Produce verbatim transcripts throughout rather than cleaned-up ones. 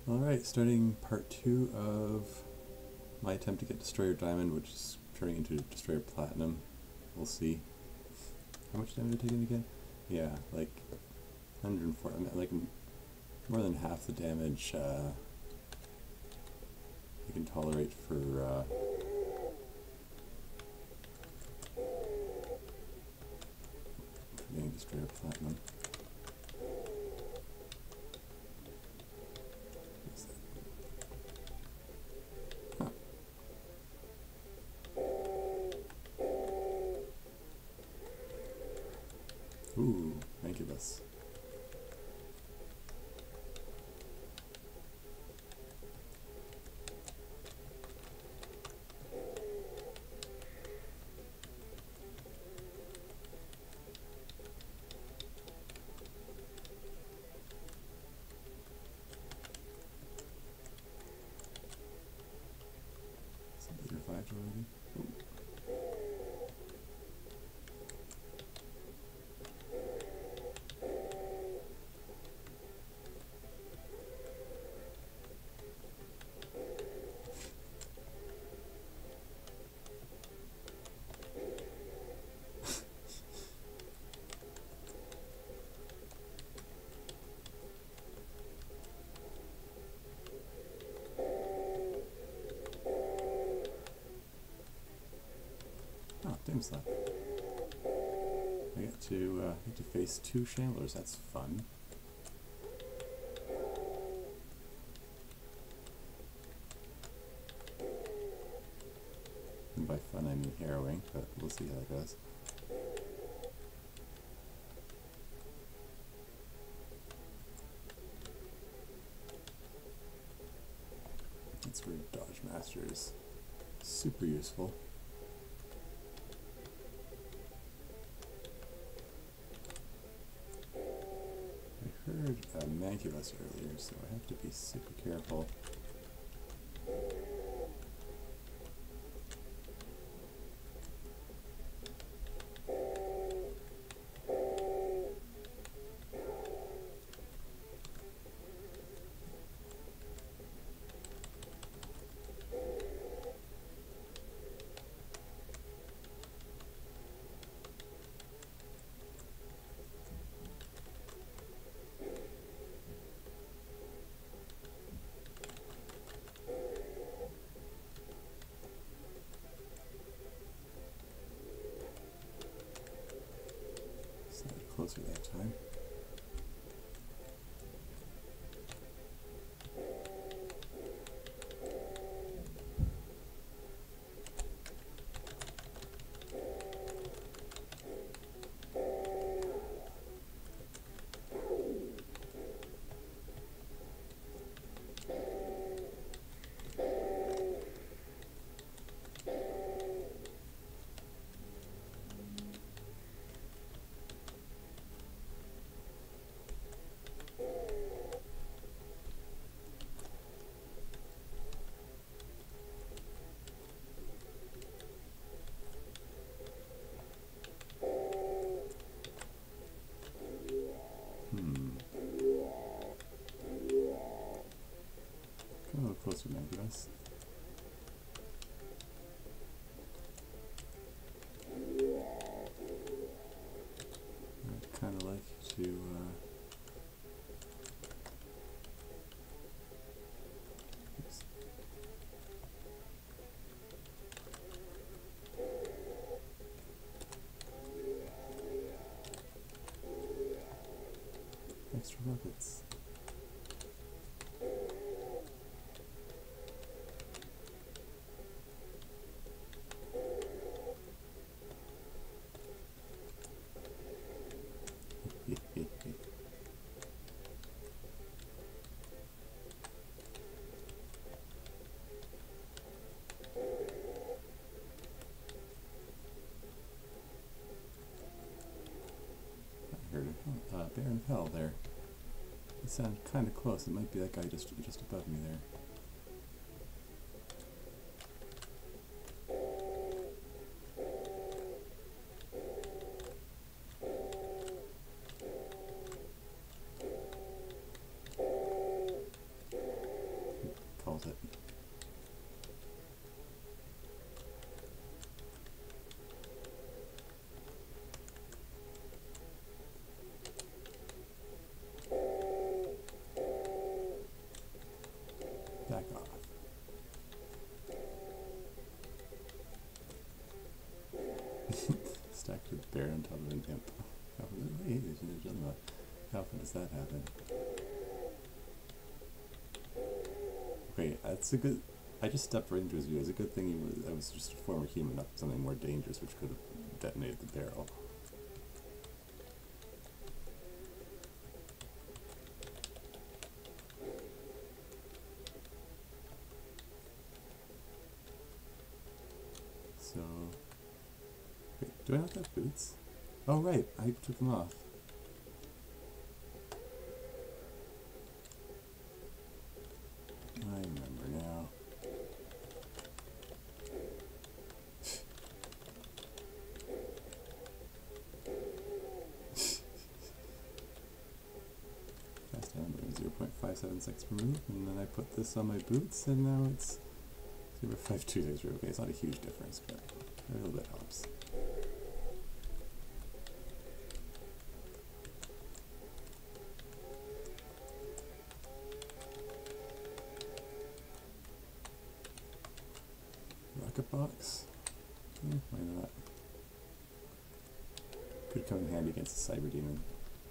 Alright, starting part two of my attempt to get Destroyer Diamond, which is turning into Destroyer Platinum. We'll see. How much damage did I take in again? Yeah, like one hundred four, like more than half the damage uh, you can tolerate for uh, for getting Destroyer Platinum. Ooh, Abyssal. Somebody revived already? Ooh. Oh, Deimos left. I get to uh, get to face two Shamblers. That's fun. And by fun, I mean harrowing, but we'll see how that goes. That's where Dodge Master is super useful. I heard a Manculus earlier, so I have to be super careful. Closer that time. A little closer, Manculus. I'd kind of like to uh, oops. Extra rockets. Uh, Baron of Hell there. It sounded kind of close. It might be that guy just just above me there. nailed it. Back off. Stacked with bear on top of an imp. How often, hey, there's another about. How often does that happen? Okay, that's a good. I just stepped right into his view. It's a good thing he was. I was just a former human, not something more dangerous, which could have detonated the barrel. So, wait, do I not have boots? Oh right, I took them off. I remember now. Fast down to zero point five seven six per move, and then I put this on my boots, and now it's zero point five two six. Okay, it's not a huge difference, but a little bit helps. Rocket box? Yeah, why not? Could come in handy against the cyber demon.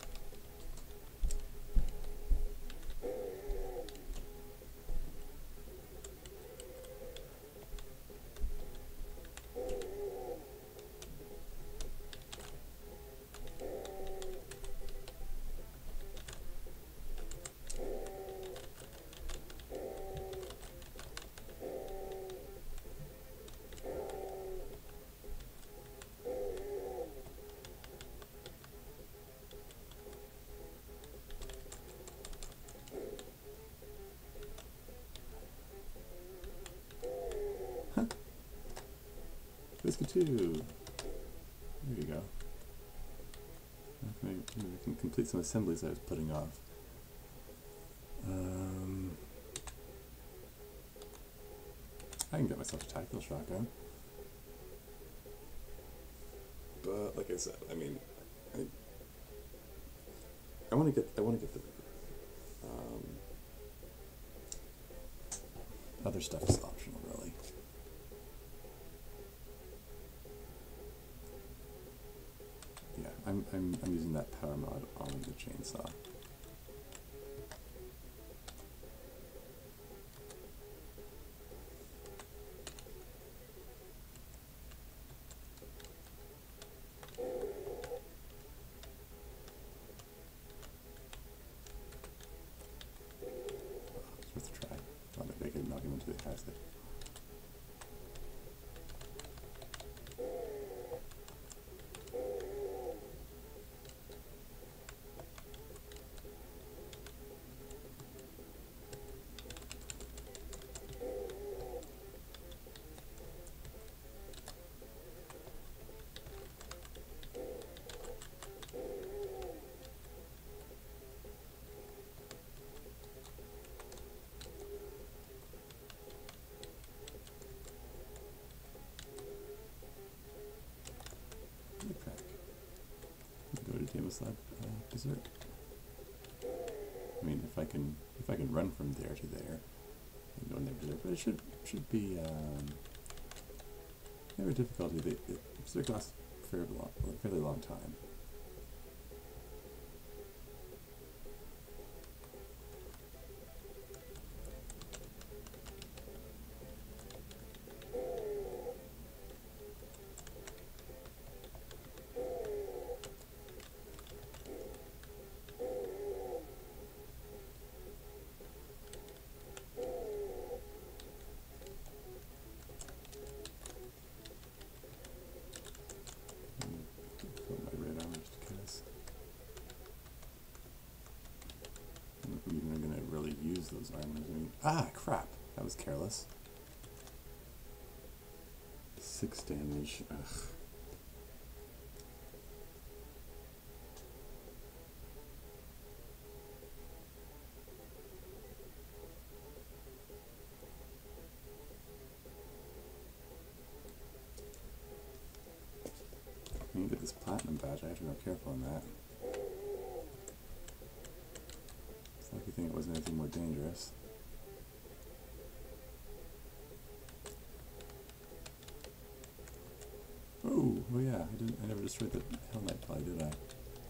Biscuit two. There you go. Maybe we can complete some assemblies I was putting off. Um, I can get myself a tactical shotgun. But like I said, I mean, I, I want to get I want to get the um, other stuff is optional, really. Yeah, I'm I'm I'm using that power mod on the chainsaw. Deimos lab uh, dessert. I mean, if I can, if I can run from there to there, I can go in there dessert. But it should should be um, never difficulty. The dessert lasts a fairly long, a fairly long time. Those armors. I mean, ah, crap! That was careless. Six damage. Ugh. platinum badge. I have to be more careful on that. It's a lucky thing it wasn't anything more dangerous. Oh, oh yeah, I didn't. I never destroyed the Hell Knight ply, did I?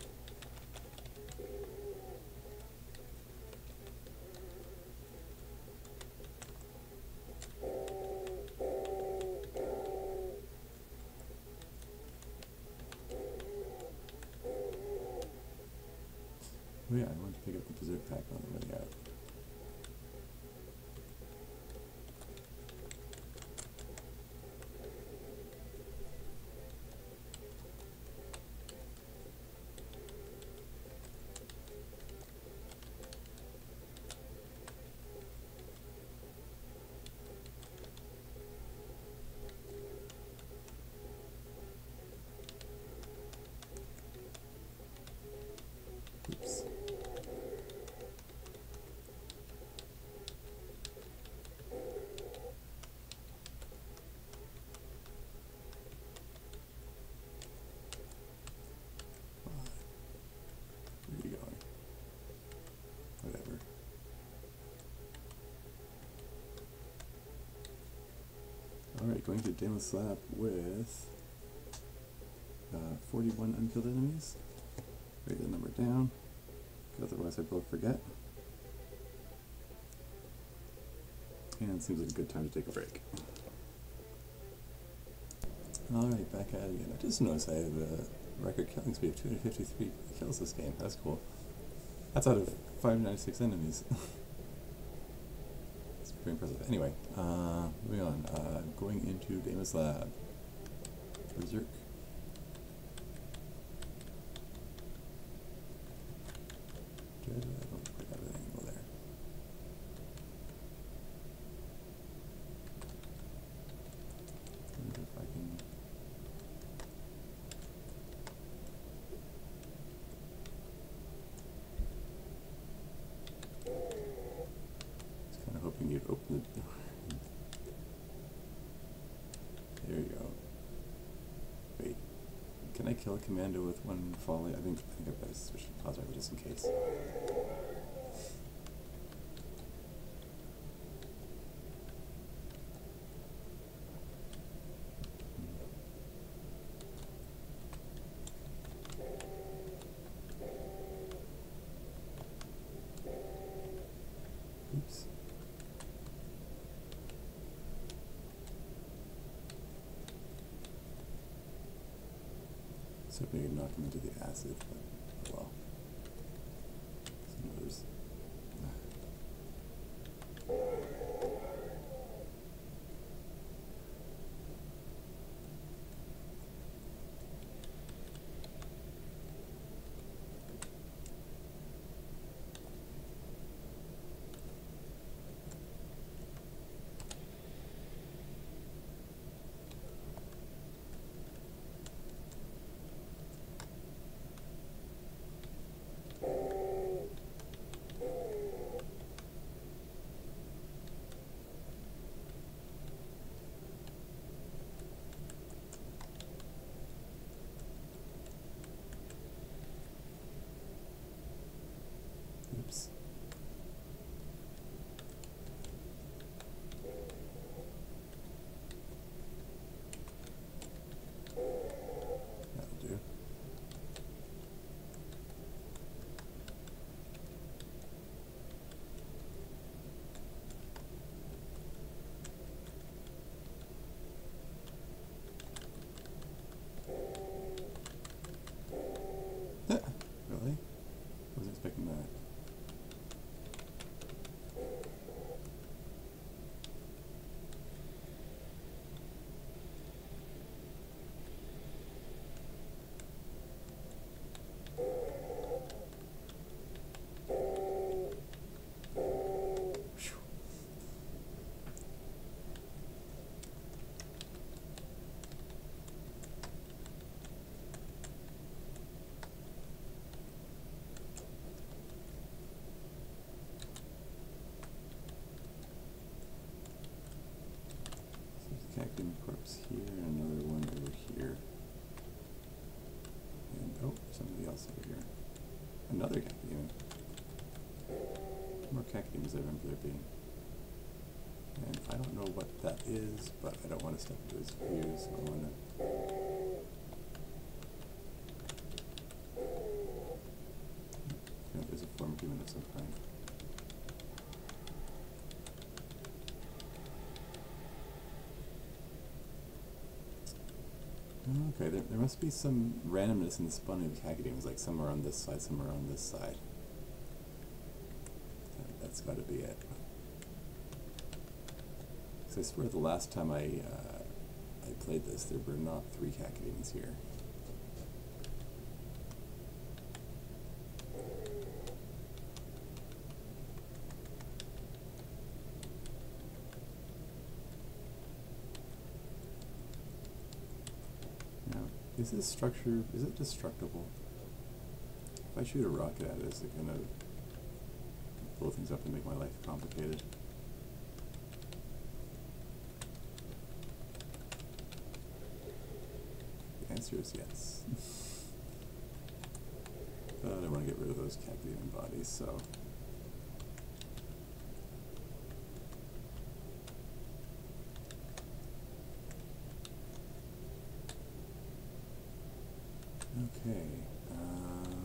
Oh yeah, I wanted to pick up the dessert pack on the way out. Oops. Where are you going? Whatever. Alright, going to Deimos lab with uh, forty-one unkilled enemies. Write the number down, otherwise I will forget. And it seems like a good time to take a break. Alright, back at it again. I just noticed I have a record killing speed of two hundred fifty-three kills this game. That's cool. That's out of five hundred ninety-six enemies. It's pretty impressive. Anyway, uh, moving on. Uh, going into Deimos lab. Berserk. I don't quite have an angle there. I wonder if I can. I was kind of hoping you'd open the door. There you go. Wait, can I kill a commando with one volley? I think I think I've got to switch to pause rifle just in case. Oops. So maybe knock him into the acid, but well. Some others. Oops. That'll do. Really? Wasn't expecting that. Cactus corpse here, and another one over here. Oh, somebody else over here. Another cacodemon. More cacodemons I remember there being. And I don't know what that is, but I don't want to step into his view, so I want to... Yeah, there's a former demon of some kind. Okay, there, there must be some randomness in the spawning of cacodemons, like somewhere on this side, somewhere on this side. That, that's got to be it. Because I swear the last time I uh, I played this, there were not three cacodemons here. Is this structure, is it destructible? If I shoot a rocket at it, is it going to blow things up and make my life complicated? The answer is yes. But I want to get rid of those cacodemon bodies, so... Okay, um,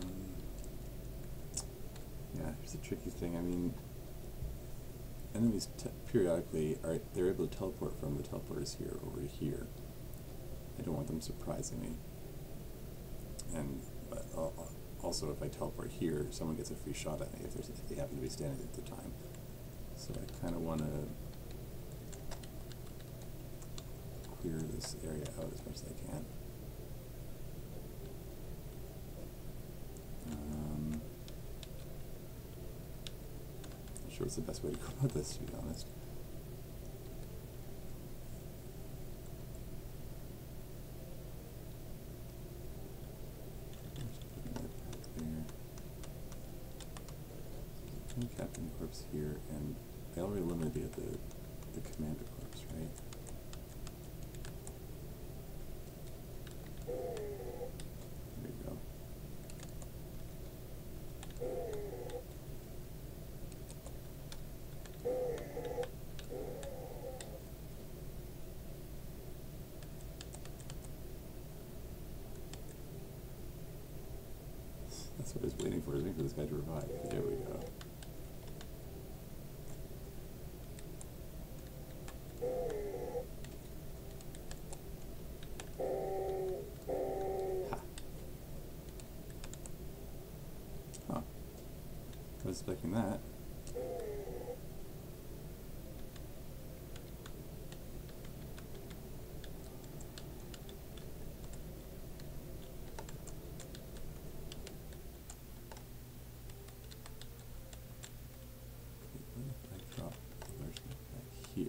yeah, here's a tricky thing. I mean, enemies te periodically are, they're able to teleport from the teleporters here over to here. I don't want them surprising me. And, but also if I teleport here, someone gets a free shot at me if, there's, if they happen to be standing at the time. So I kind of want to clear this area out as much as I can. Sure, it's the best way to go about this, to be honest. There's a captain corpse here, and I already eliminated the the commander corpse, right? There you go. That's what I was waiting for, I was waiting for this guy to revive. There we go. Ha. Huh. I was expecting that. Here.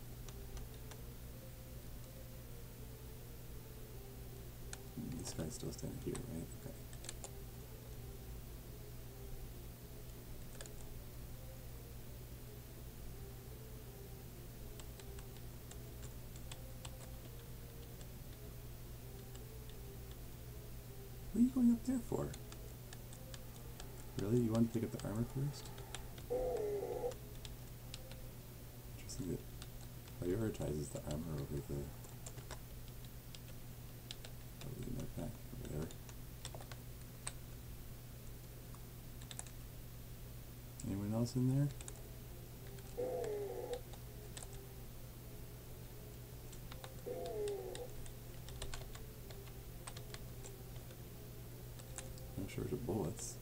This guy's still standing here, right? Okay. What are you going up there for? Really? You want to pick up the armor first? Interesting that prioritizes the armor over the over the medpack or whatever. Anyone else in there? No shortage of bullets.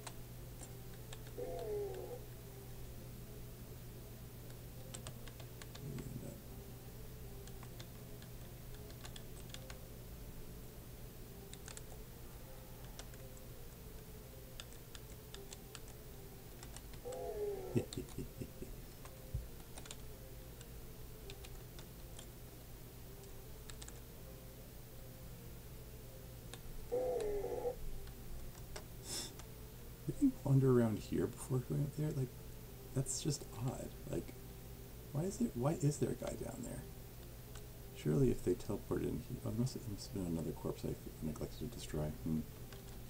We can wander around here before going up there. Like, that's just odd. Like, why is it? Why is there a guy down there? Surely, if they teleported in, he, oh, there must have, there must have been another corpse I neglected to destroy. Hmm.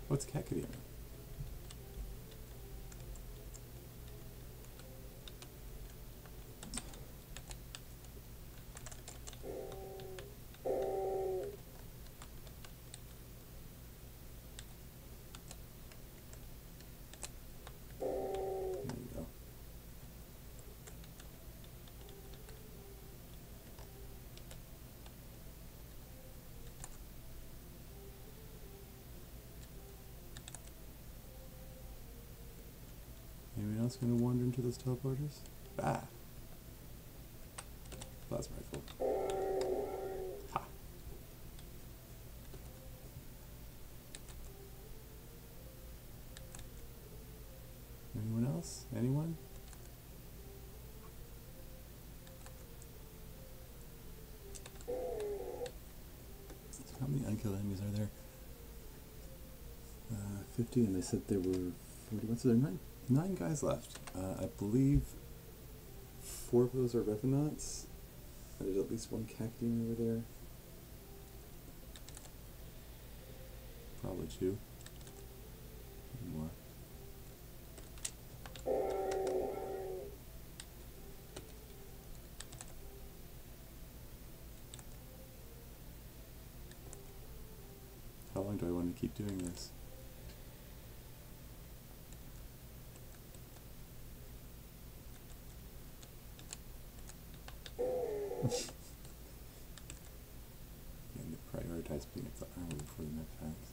What's Kakadium? Anyone else going to wander into those teleporters? Ah! Plasma rifle. Ha! Anyone else? Anyone? So how many unkilled enemies are there? Uh, fifty, and they said there were forty-one, so there are nine. Nine guys left. Uh, I believe four of those are Revenants. There's at least one Cactian over there. Probably two. Maybe more. How long do I want to keep doing this? Again, to prioritize picking up the armor before the mech attacks.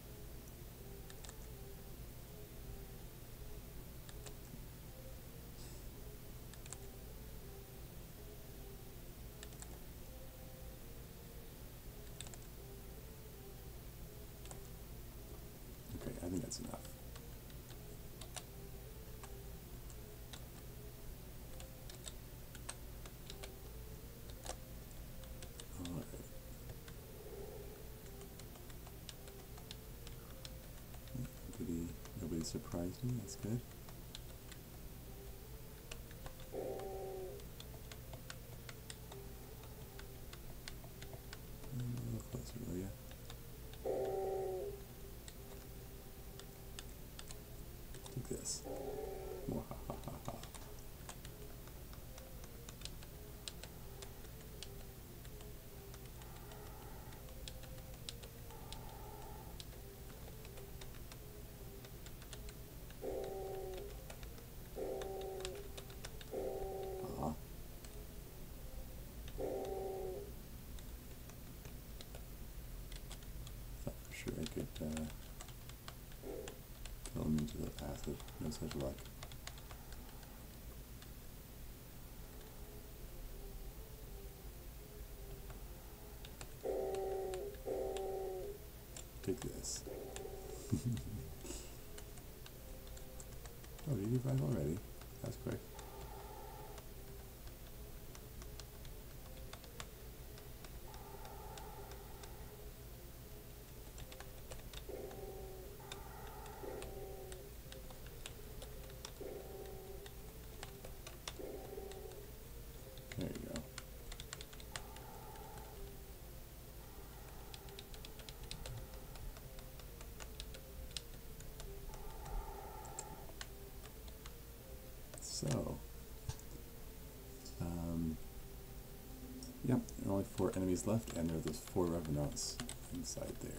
Okay, I think that's enough. Nobody surprised me, that's good. A little closer, will ya? Take this. Mwahahaha. Sure, I could uh, kill him into the passive. No such luck. Take this. Oh, did you revive already? That was quick. There you go. So, um, yep, there are only four enemies left, and there are those four Revenants inside there.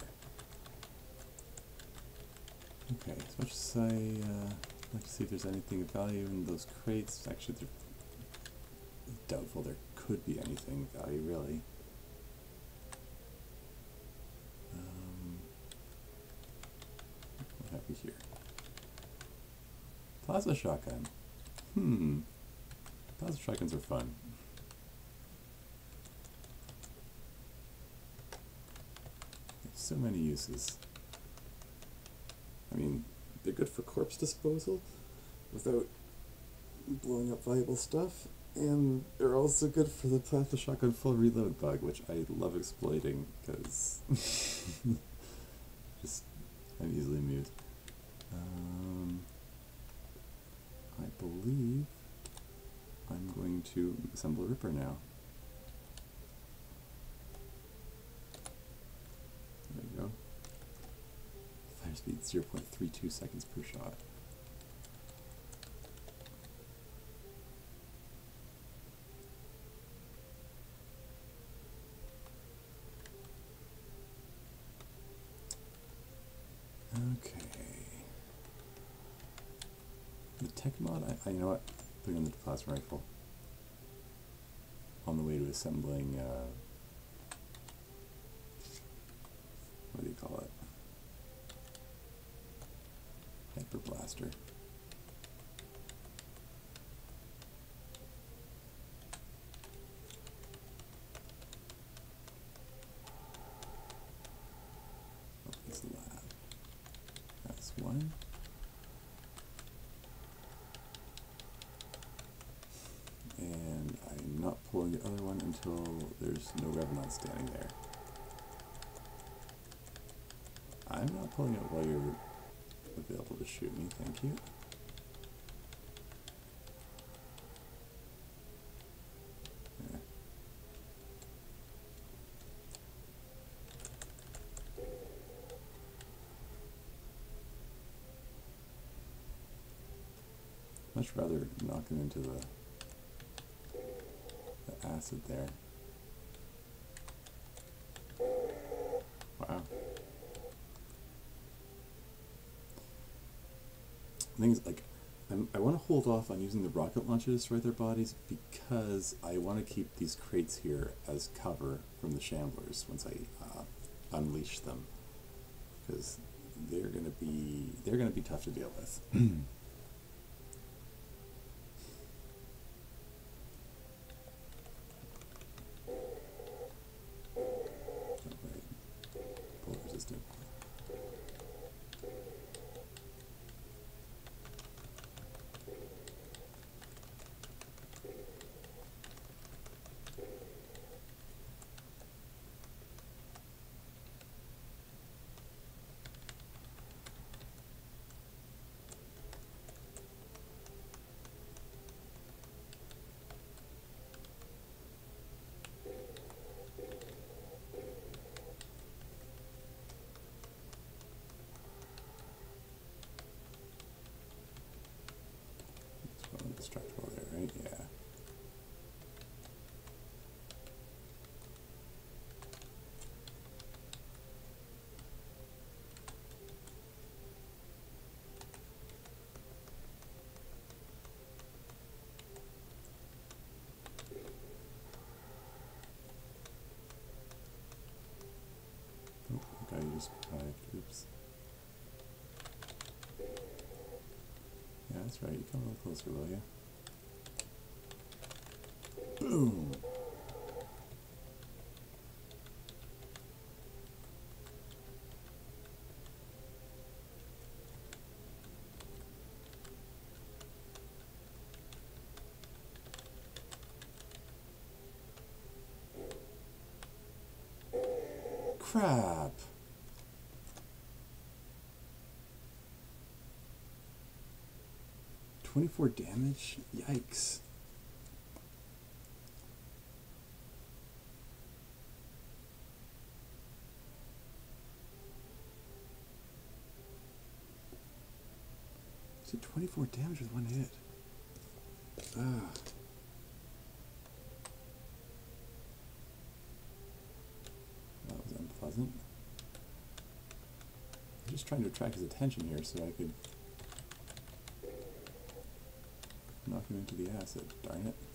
Okay, as much as I uh, like to see if there's anything of value in those crates, actually, they're doubtful there could be anything of value, really. Um, what have we here? Plasma shotgun. Hmm. Plasma shotguns are fun. There's so many uses. I mean, they're good for corpse disposal without blowing up valuable stuff. And they're also good for the plasma shotgun full reload bug, which I love exploiting because just I'm easily amused. Um, I believe I'm going to assemble a Ripper now. There we go. Fire Shutter speed zero point three two seconds per shot. Okay. The tech mod, I, I you know what? Putting on the plasma rifle. On the way to assembling, uh, what do you call it? Hyper blaster. Opens the lab. That's one. And I'm not pulling the other one until there's no Revenant standing there. I'm not pulling it while you're available to shoot me, thank you. Yeah. Much rather knock him into the the acid there. Wow. Things like I'm, I want to hold off on using the rocket launcher to destroy their bodies because I want to keep these crates here as cover from the shamblers once I uh, unleash them, because they're gonna be they're gonna be tough to deal with. Bullet resistant. Destructible there, right? Yeah. Oh, the guy just survived. Oops. Yeah, that's right. You come a little closer, will you? Boom! Crap! twenty-four damage? Yikes. So twenty-four damage with one hit. Ah. That was unpleasant. I'm just trying to attract his attention here so I could knock him into the acid. Darn it.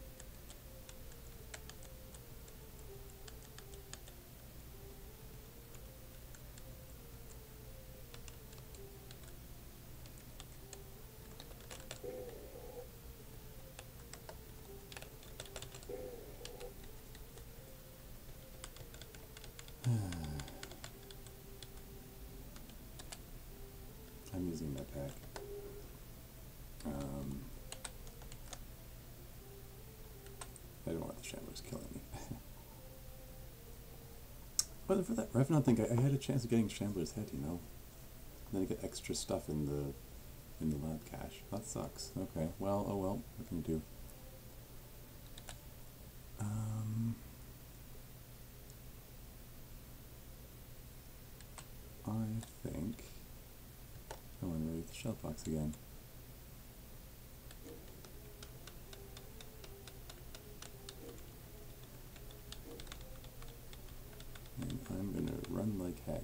I'm using that pack. Um, I don't want the shamblers killing me. But for that Revenant thing, I, I had a chance of getting Shambler's head, you know. Then I get extra stuff in the in the lab cache. That sucks. Okay. Well, oh well. What can you do? Um, I think Oh, and raise the shell box again. And I'm gonna run like heck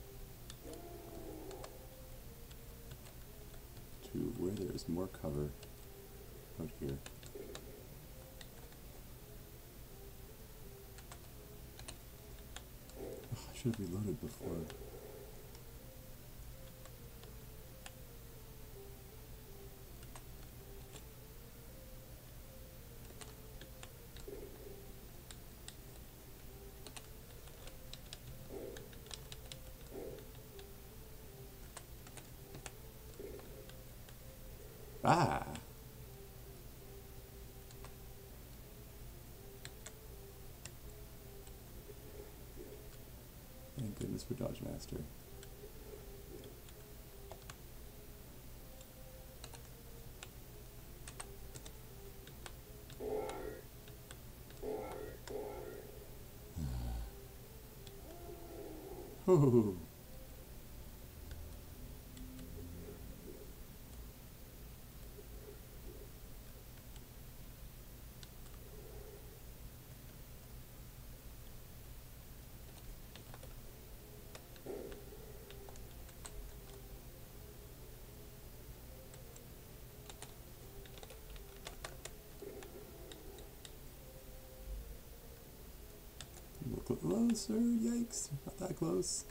to where there is more cover out here. Oh, I should have reloaded before. Ah! Thank goodness for Dodge Master. Oh. Look closer, yikes, not that close.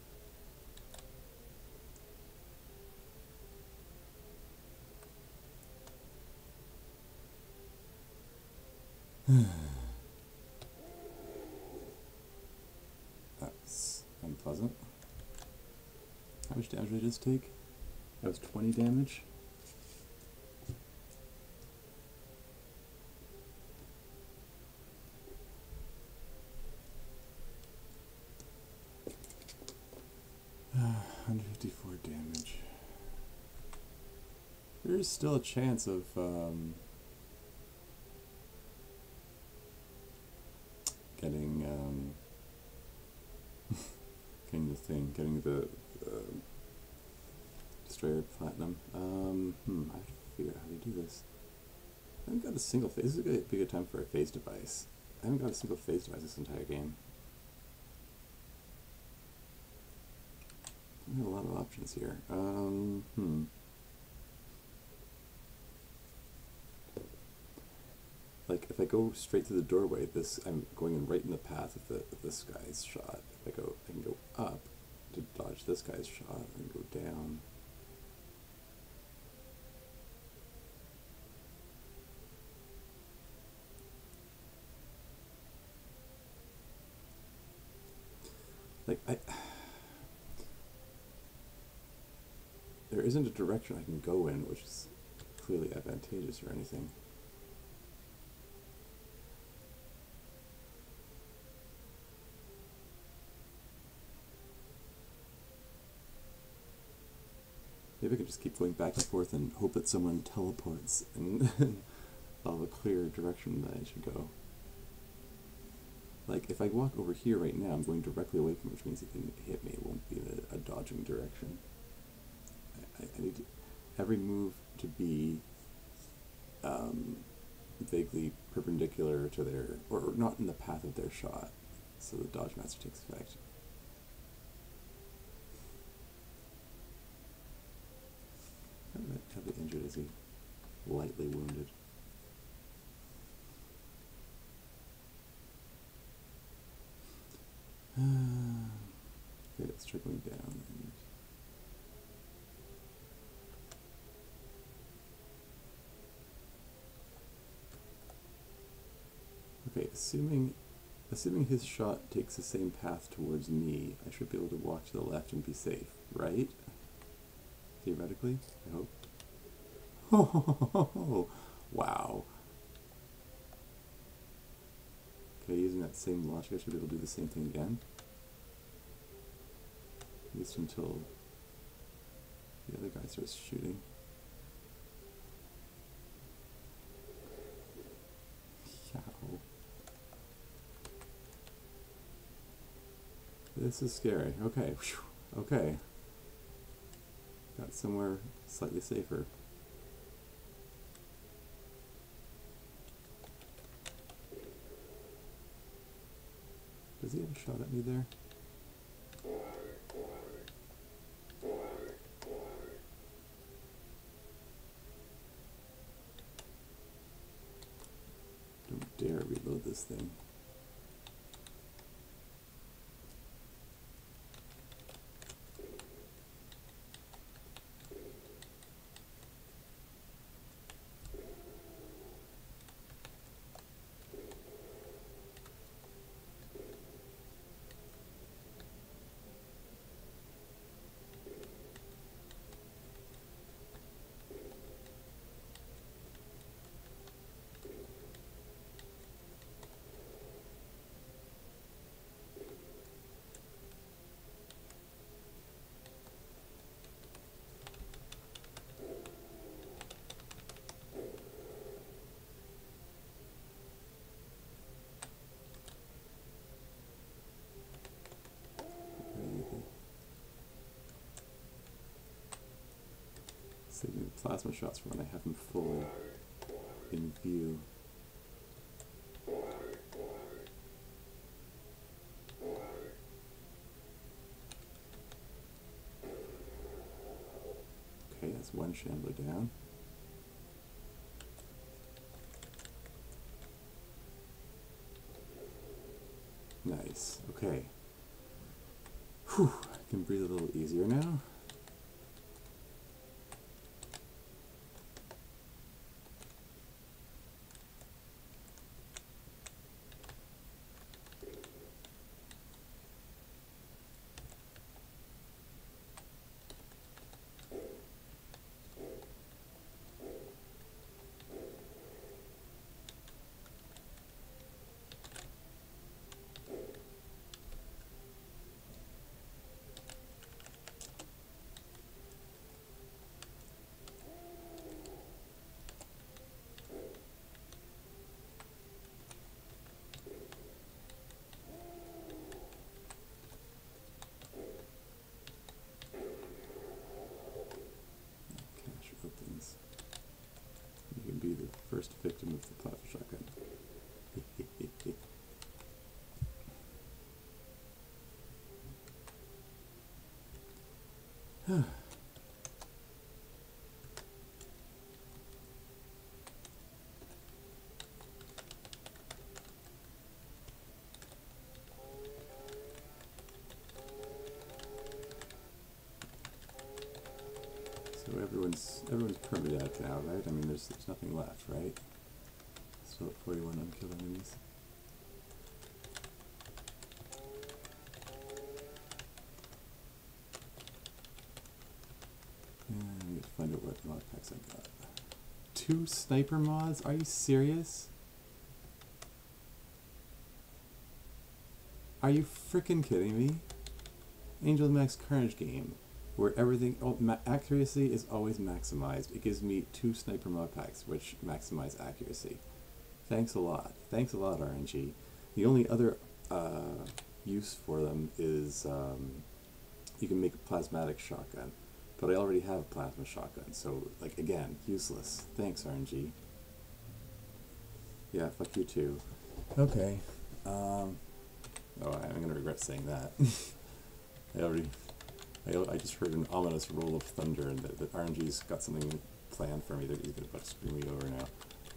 That's unpleasant. How much damage did I just take? That was twenty damage. one hundred fifty-four damage. There's still a chance of um, getting um, getting the thing, getting the uh, Destroyer Platinum. Um, hmm, I have to figure out how to do this. I haven't got a single phase. This is a good, be a good time for a phase device. I haven't got a single phase device this entire game. I have a lot of options here. Um, hmm. Like, if I go straight through the doorway, this I'm going in right in the path of, the, of this guy's shot. If I go, I can go up to dodge this guy's shot, and go down. Like, I... There isn't a direction I can go in, which is clearly advantageous or anything. Maybe I could just keep going back and forth and hope that someone teleports and I'll have a clear direction that I should go. Like, if I walk over here right now, I'm going directly away from it, which means he can hit me. It won't be a, a dodging direction. I, I need to, every move to be um, vaguely perpendicular to their, or not in the path of their shot, so the Dodge Master takes effect. Heavily injured, is he lightly wounded? Okay, it's trickling down. And okay, assuming assuming his shot takes the same path towards me, I should be able to walk to the left and be safe, right? Theoretically, I hope. Oh, wow. Okay, using that same logic, I should be able to do the same thing again. At least until the other guy starts shooting. Yow. This is scary. Okay. Whew. Okay. got somewhere slightly safer. Does he have a shot at me there? Don't dare reload this thing. Saving the plasma shots for when I have them fully in view. Okay, that's one shambler down. Nice. Okay. Whew, I can breathe a little easier now. You can be the first victim of the plasma shotgun. So everyone's everyone's permitted out now, right? I mean, there's there's nothing left, right? Still at forty-one unkilled enemies. And I need to find out what mod packs I got. Two sniper mods? Are you serious? Are you freaking kidding me? Angel Max Carnage game, where everything, oh, ma accuracy is always maximized. It gives me two sniper mod packs, which maximize accuracy. Thanks a lot. Thanks a lot, R N G. The only other uh, use for them is um, you can make a plasmatic shotgun, but I already have a plasma shotgun, so, like, again, useless. Thanks, R N G. Yeah, fuck you too. Okay. Um, oh, I'm gonna regret saying that. I already, I, I just heard an ominous roll of thunder, and that, that R N G's got something planned for me that he's about to screw me over now.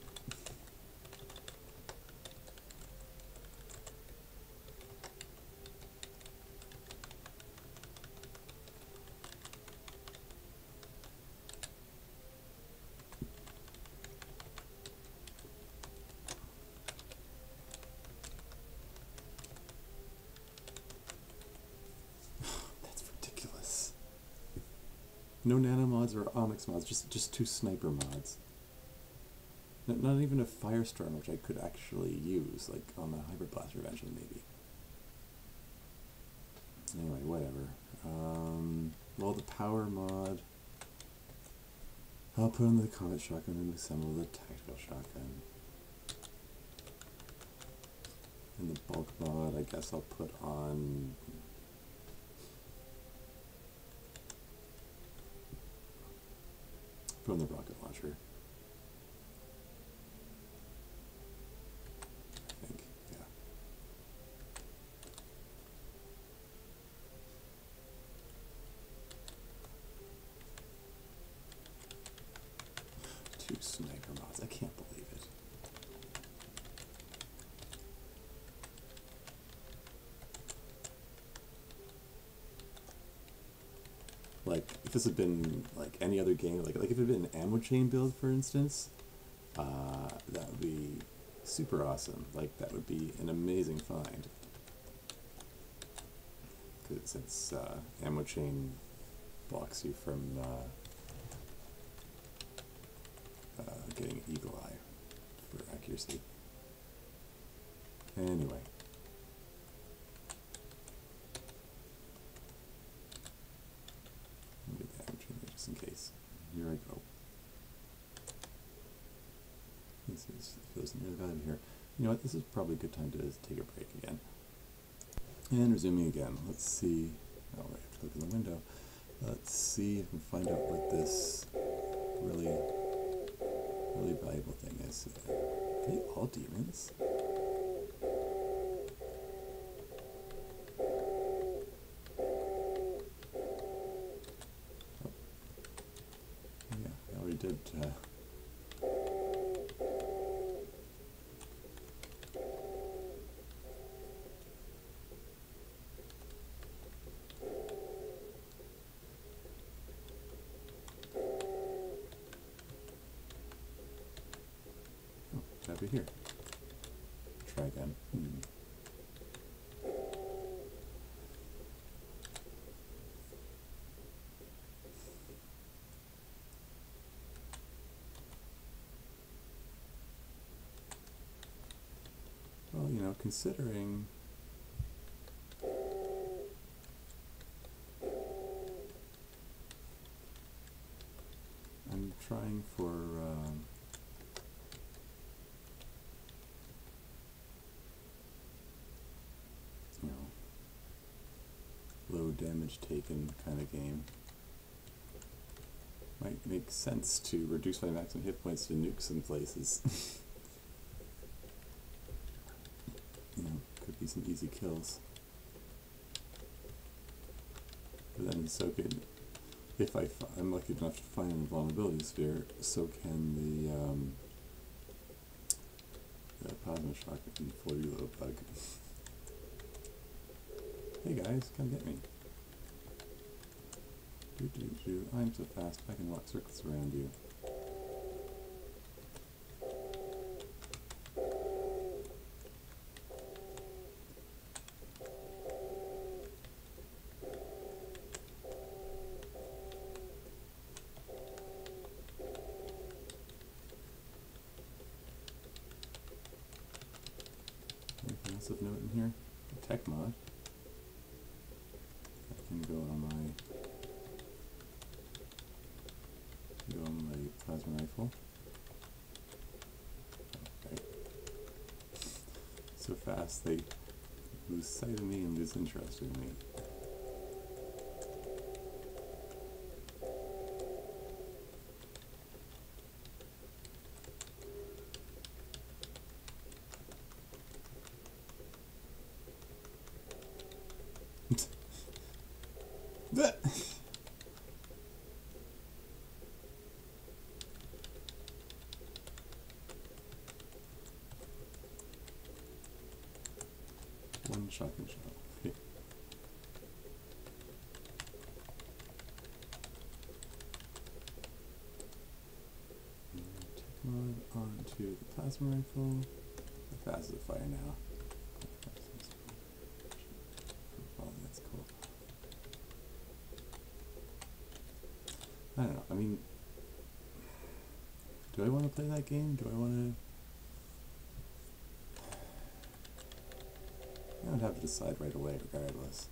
No nano mods or onyx mods, just just two sniper mods. Not, not even a firestorm, which I could actually use, like on the hyperblaster eventually, maybe. Anyway, whatever. Um, well, the power mod, I'll put on the combat shotgun and assemble the tactical shotgun. And the bulk mod, I guess I'll put on throw in the rocket launcher. I think, yeah. Two sniper mods. I can't believe it. Like, if this had been, like, any other game, like, like if it had been an ammo chain build, for instance, uh, that would be super awesome. Like, that would be an amazing find. Because since uh, ammo chain blocks you from uh, uh, getting eagle eye for accuracy. Anyway. Get the ammo chain there just in case. Here I go. This is, feels nearly out of here. You know what? This is probably a good time to take a break again. And resuming again. Let's see. Oh, I have to look in the window. Let's see if we can find out what this really, really valuable thing is. Are they all demons? Oh. Yeah, I already did. Uh, Over here. Try again. Hmm. Well, you know, considering I'm trying for um, you know, low damage taken kind of game. Might make sense to reduce my maximum hit points to nuke some places. You know, could be some easy kills. But then so can, if I f I'm lucky enough to find an invulnerability sphere, so can the, um, the plasma shock and full reload bug. Hey guys, come get me. Do do do. I'm so fast I can walk circles around you. Anything else of note in here? A tech mod. I can go on my go on my plasma rifle. Okay. So fast they lose sight of me and lose interest in me. One shotgun shell. Okay. Take mod onto the plasma rifle. How fast is it fire now? Oh, that's cool. I don't know. I mean, do I want to play that game? Do I want to? I don't have to decide right away, regardless.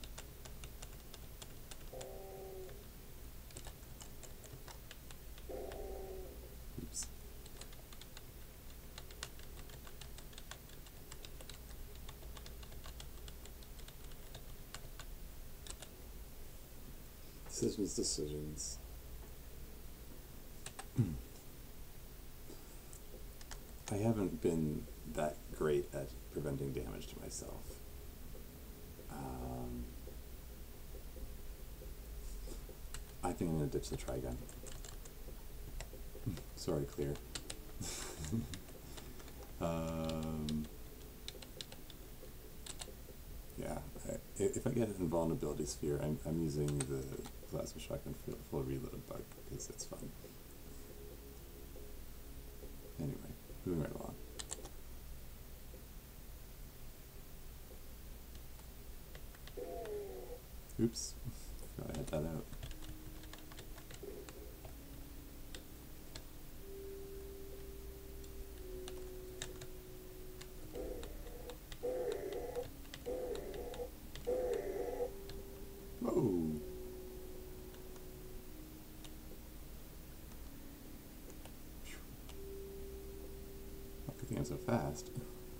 Oops. Decisions, decisions. I haven't been that great at preventing damage to myself. Um, I think I'm going to ditch the Trigun. Sorry, Clear. um, yeah, I, if I get an invulnerability sphere, I'm, I'm using the plasma shotgun full, full reload bug because it's fun. Anyway, moving right along. Oops, forgot I had that out. Whoa! Good thing I'm so fast.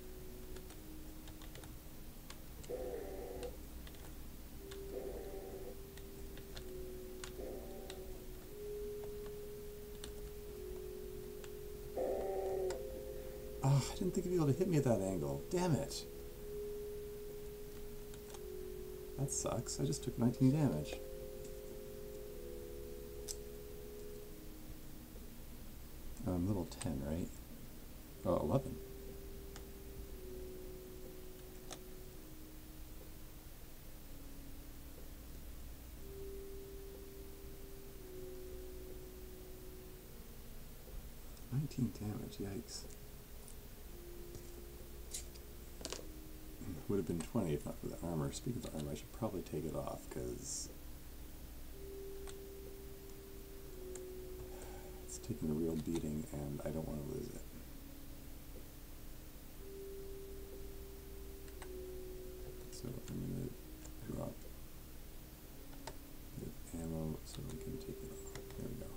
Oh, I didn't think you'd be able to hit me at that angle. Damn it. That sucks. I just took nineteen damage. Um, level ten, right? Oh, eleven. nineteen damage, yikes. Would have been twenty if not for the armor. Speaking of the armor, I should probably take it off because it's taking a real beating and I don't want to lose it. So I'm going to drop the ammo so we can take it off. There we go.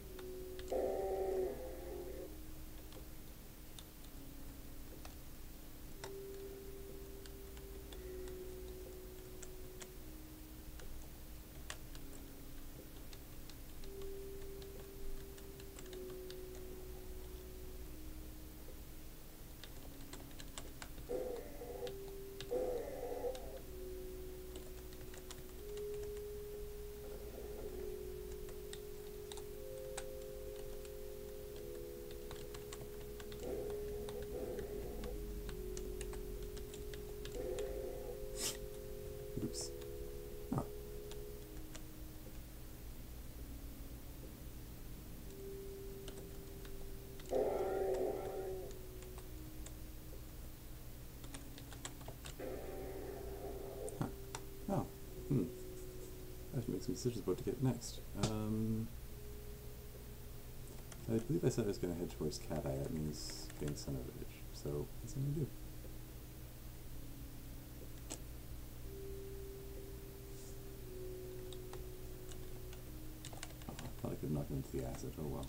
Oops. Oh. Huh. Oh. Hmm. I have to make some decisions about what to get next. Um, I believe I said I was going to head towards Cat Eye. That means getting Son of a Bitch. So that's what I'm going to do. I could knock him into the acid. Oh well.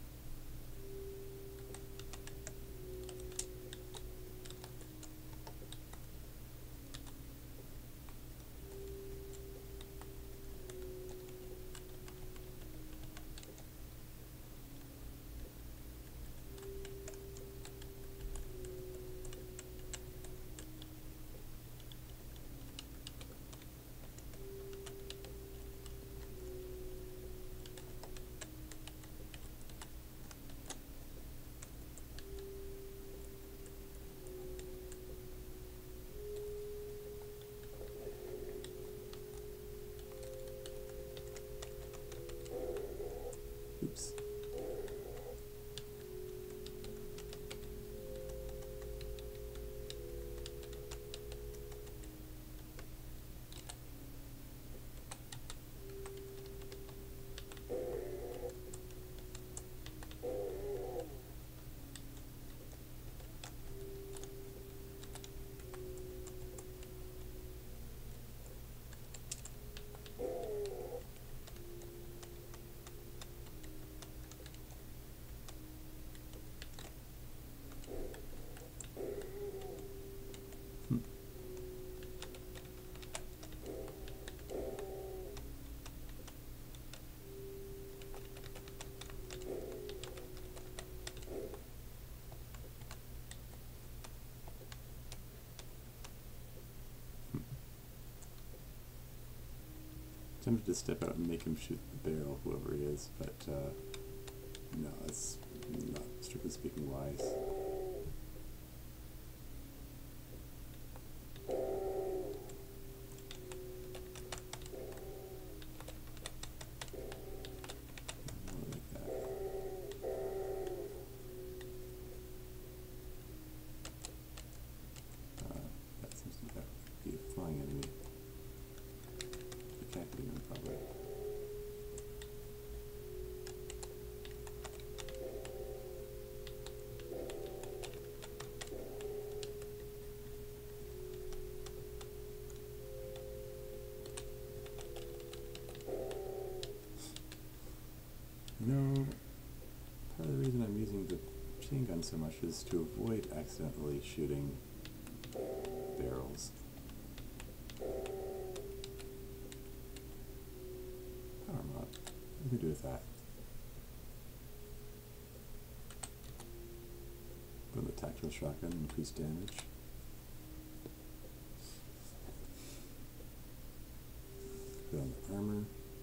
Oops. Tempted to step out and make him shoot the barrel, whoever he is, but uh, no, it's not strictly speaking wise. You know, part of the reason I'm using the machine gun so much is to avoid accidentally shooting barrels. Power mod. What do we do with that? Put in the tactical shotgun, increase damage. Put on the armor.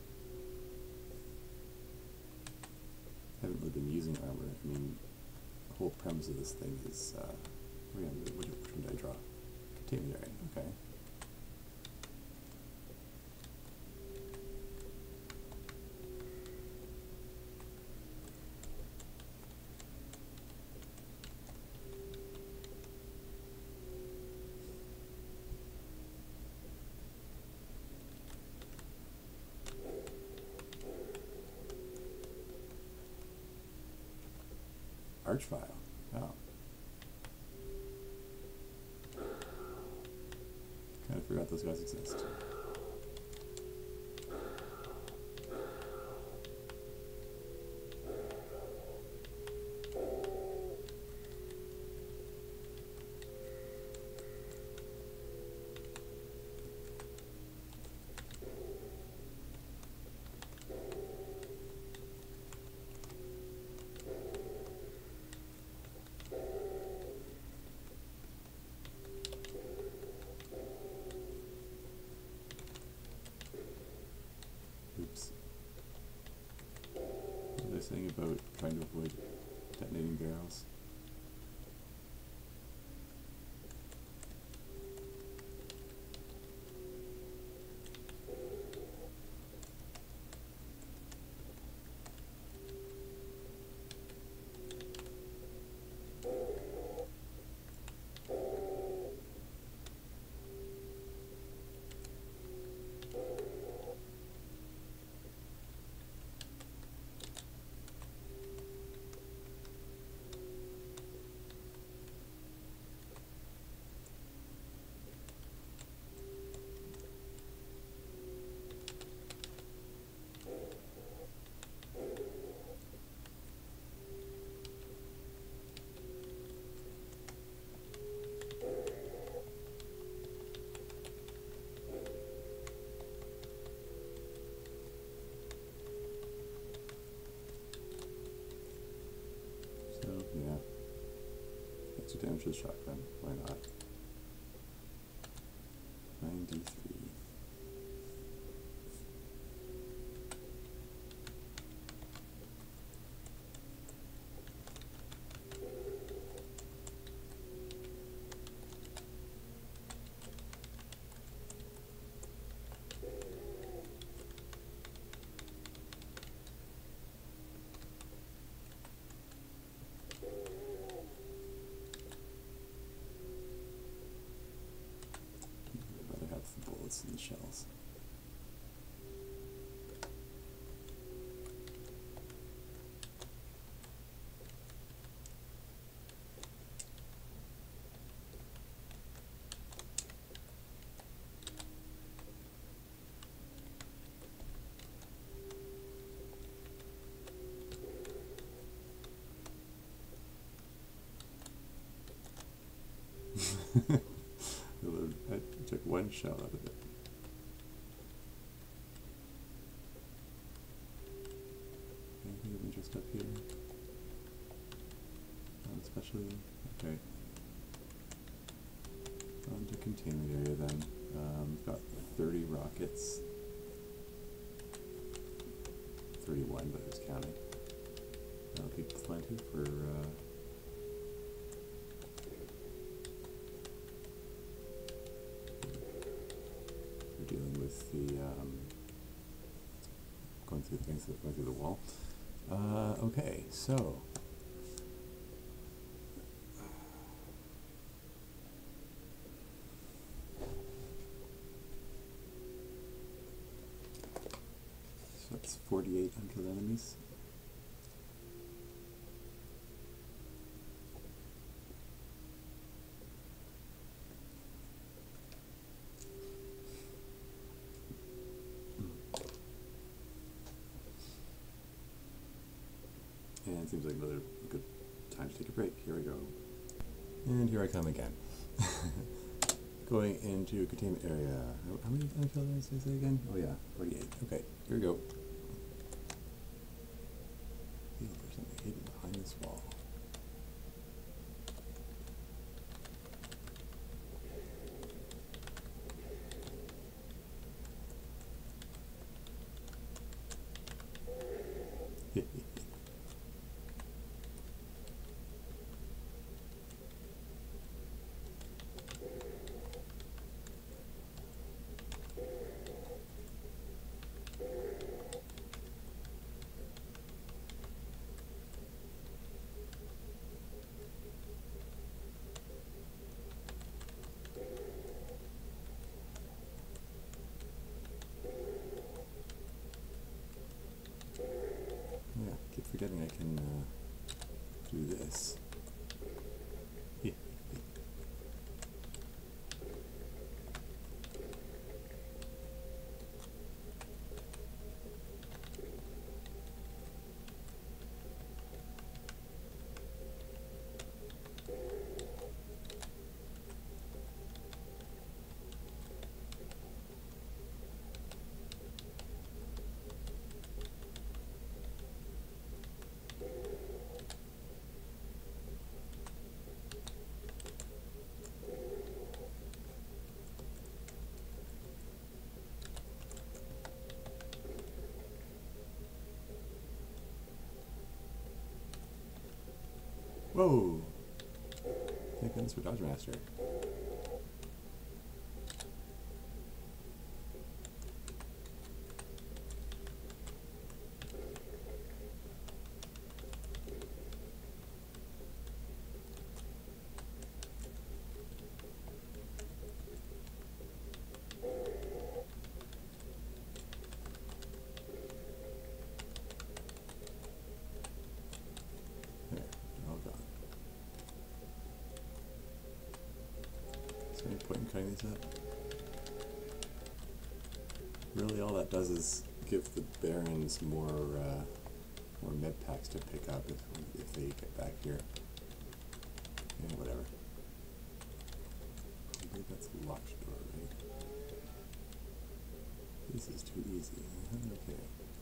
I haven't really been using armor. I mean, the whole premise of this thing is, uh, where am I, which one did I draw? Containment area, okay. Arch file. Oh. Kind of forgot those guys exist. Oops. What was I saying about trying to avoid detonating barrels? Yeah. Extra damage to the shotgun. Why not? ninety-three. Bullets in the shells. I took one shell out of it. Anything of interest up here? Not especially. Okay. On to containment area then. Um, we've got thirty rockets. thirty-one, but who's counting? That'll be plenty for, uh, for dealing with the, um, going through things that going through the wall. Uh, okay, so. So that's forty-eight unkilled enemies. And it seems like another good time to take a break. Here we go. And here I come again. Going into a containment area. How, how many unkilled enemies did I say again? Oh yeah, forty-eight. Okay, here we go. Feel for something hidden behind this wall. Yeah, keep forgetting I can uh, do this. Whoa! Thank goodness for Dodge Master. Any point in cutting these up? Really, all that does is give the Barons more uh, more med packs to pick up if if they get back here. Yeah, whatever. I think that's a locked door, right? This is too easy. Okay.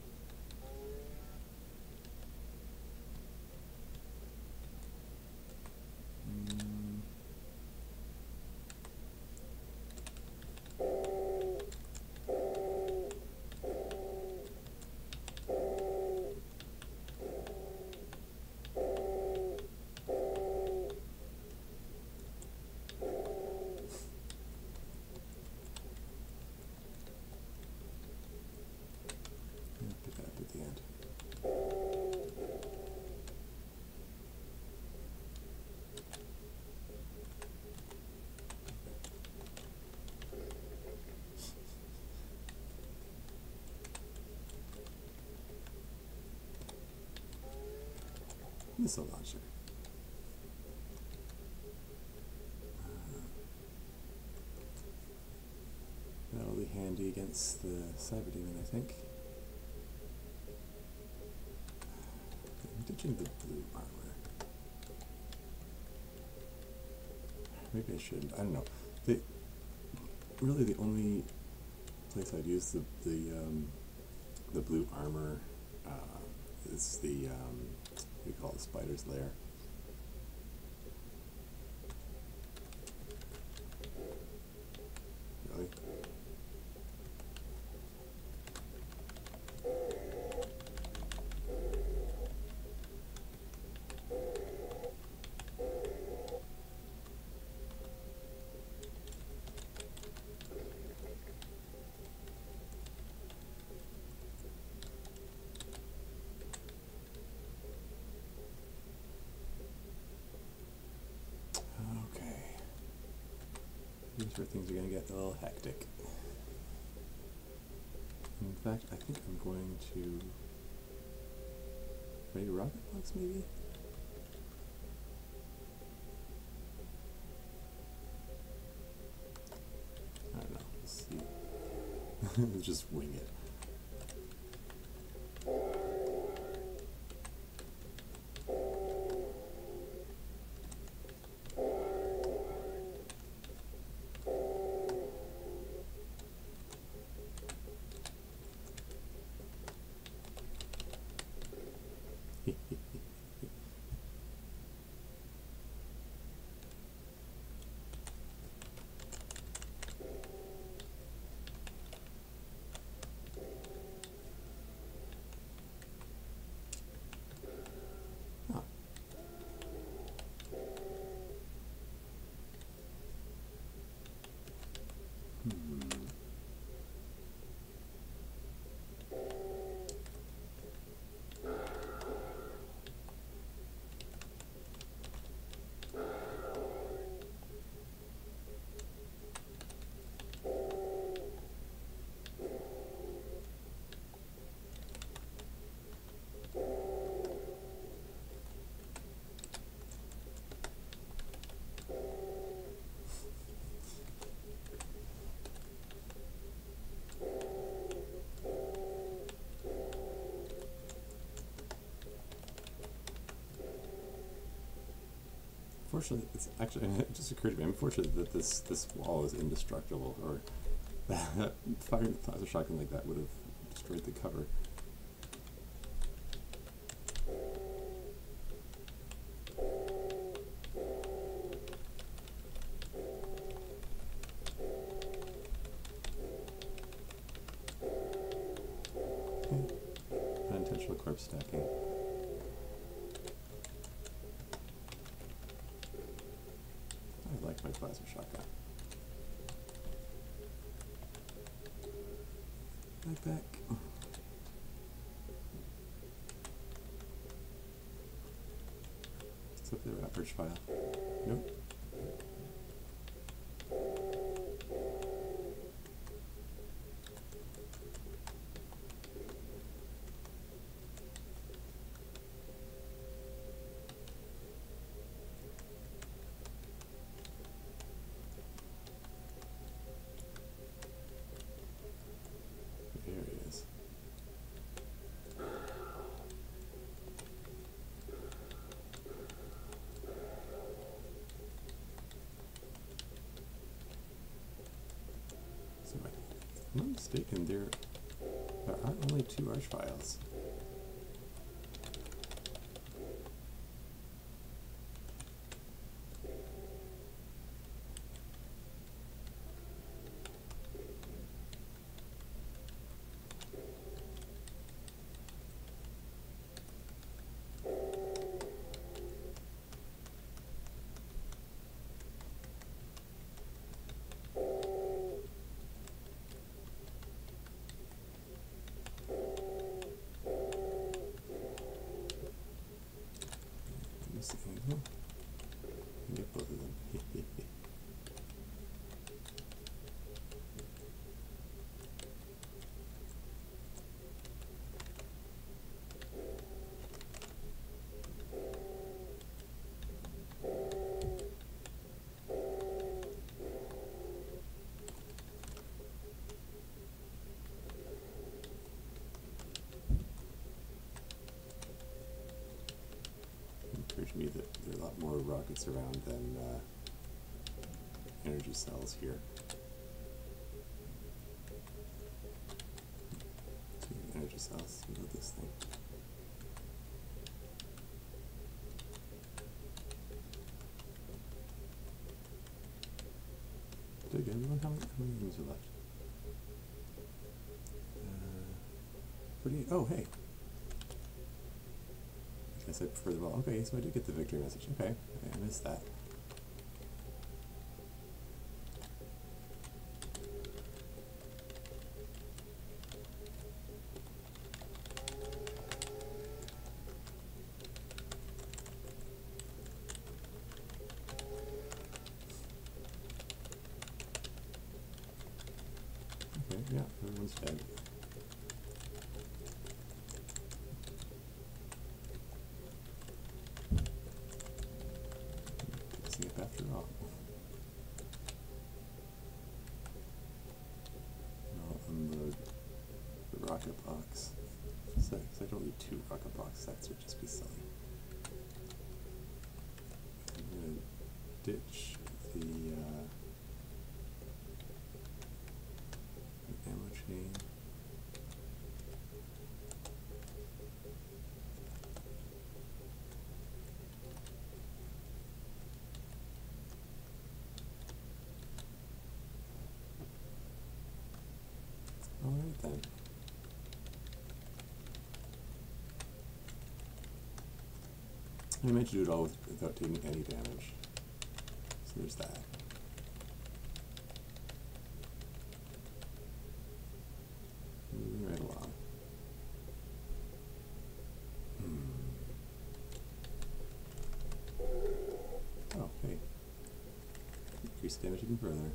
Missile launcher. Uh, that'll be handy against the Cyber Demon, I think. I'm ditching the blue armor. Maybe I shouldn't. I don't know. The, really, the only place I'd use the the um, the blue armor uh, is the um, we call it Spider's Lair. Really? Here's where things are going to get a little hectic. In fact, I think I'm going to ready rocket blocks maybe? I don't know, we'll see. Just wing it. Unfortunately, it's actually, it just occurred to me, I'm fortunate that this, this wall is indestructible, or firing the plasma shotgun like that would have destroyed the cover. Okay. Unintentional corpse stacking. I like my plasma shotgun. Right back. What's up there, average file? Nope. If I'm not mistaken, there, there are only two arch files. Get both of them. Occurred to me that there are a lot more rockets around than uh, energy cells here. Speaking of energy cells, what about this thing? Did I get everyone? How many, how many rooms are left? Uh, forty-eight. Oh, hey. I guess I prefer the ball. Okay, so I did get the victory message. Okay, okay, I missed that. one's dead. Fixing it after all. I'll unload the rocket box. So, so I don't need two rocket box sets, would just be silly. I'm gonna ditch the uh, ammo chain. Alright then. I meant to do it all with, without taking any damage. So there's that. Moving right along. Hmm. Oh, hey. Increase damage even further.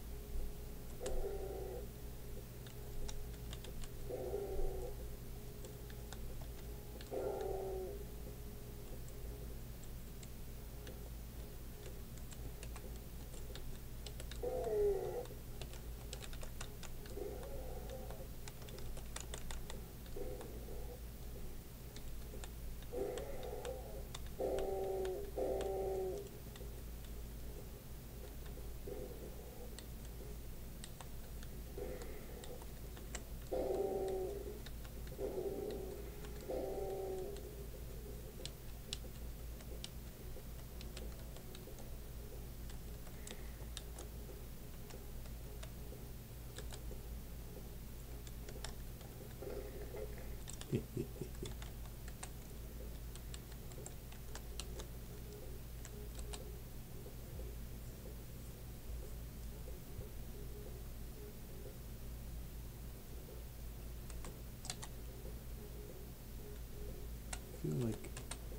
I feel like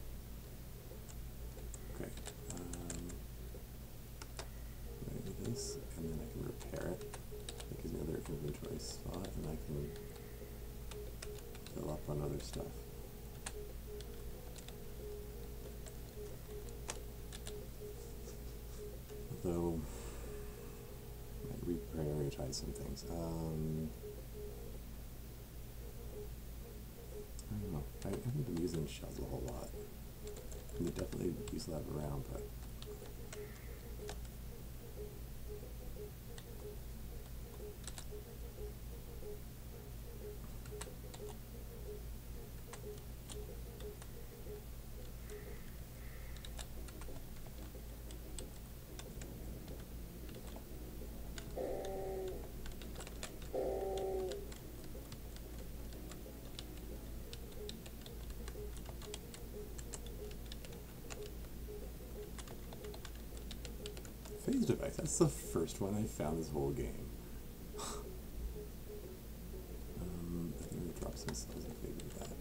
okay, um, I do this, and then I can repair it. That gives me another inventory slot, and I can fill up on other stuff. Although, I might reprioritize some things. Um, I don't know. I haven't been using shells a whole lot. And they definitely use a lot around, but phase device. That's the first one I found this whole game. um, I think I'm gonna drop some cells in favor of that.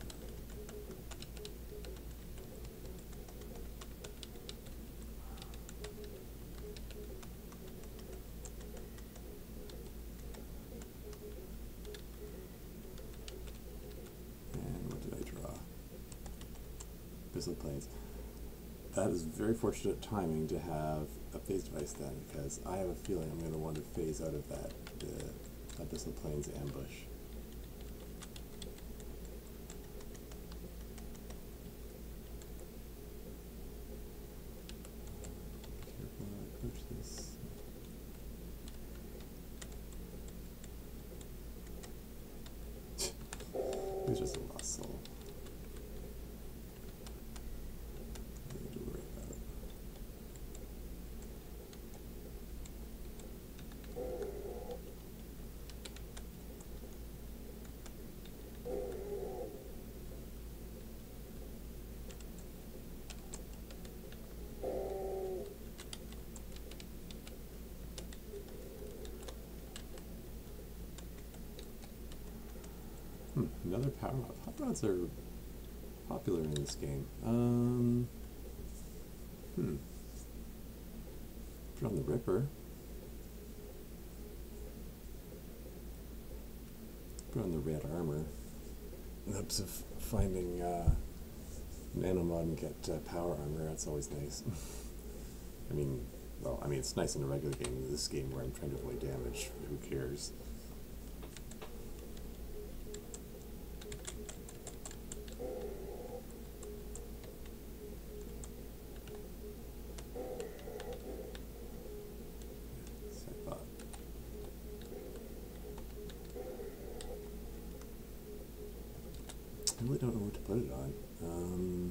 And what did I draw? Abyssal planes. That is very fortunate timing to have a phase device then, because I have a feeling I'm going to want to phase out of that, the Abyssal Plains ambush. Careful how I approach this. It's just a lost soul. Hmm, another power rod. Power rods are popular in this game. Um, hmm. Put on the Ripper. put on the red armor in hopes of finding uh, nanomod and get uh, power armor. That's always nice. I mean, well, I mean it's nice in a regular game. In this game where I'm trying to avoid damage, who cares? I really don't know what to put it on. Um,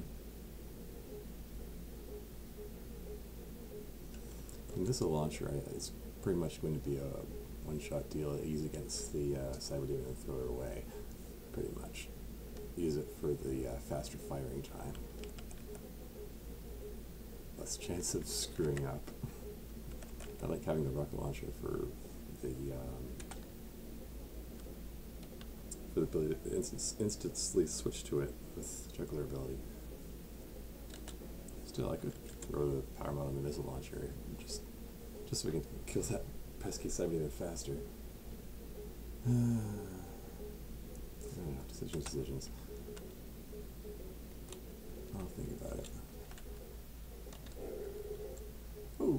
and this launcher is pretty much going to be a one-shot deal. Use against the uh, cyber demon and throw it away, pretty much. Use it for the uh, faster firing time. Less chance of screwing up. I like having the rocket launcher for the um, for the ability to instance, instantly switch to it with juggler ability. Still, I could throw the power mod on the missile launcher just just so we can kill that pesky cyber demon faster. I don't know, decisions, decisions. I'll think about it. Oh.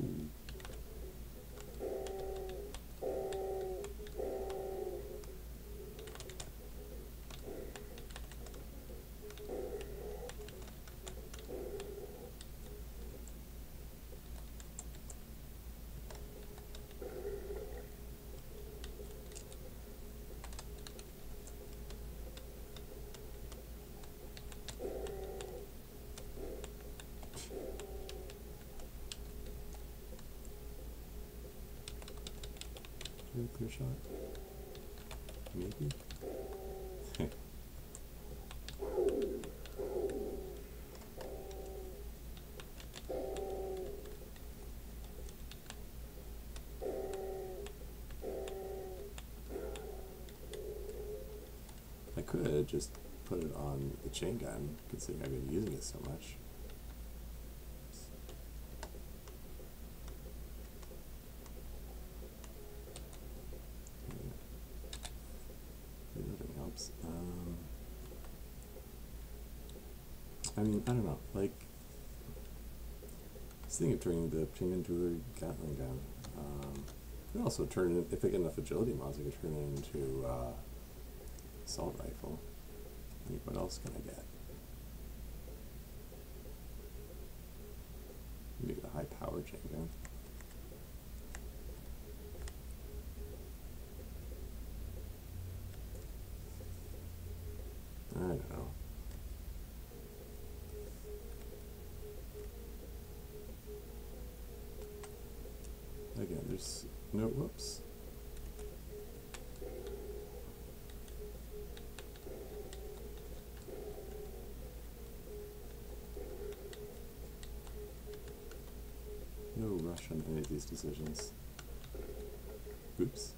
Clear shot? Maybe? I could just put it on the chain gun, considering I've been using it so much. Um, I mean, I don't know, like, I was thinking of turning the chain into a Gatling gun. Um, I could also turn it, if I get enough agility mods, I could turn it into uh, assault rifle. Like, what else can I get? Maybe a high power chain gun. I don't know. Again, there's no, whoops. No rush on any of these decisions. Oops.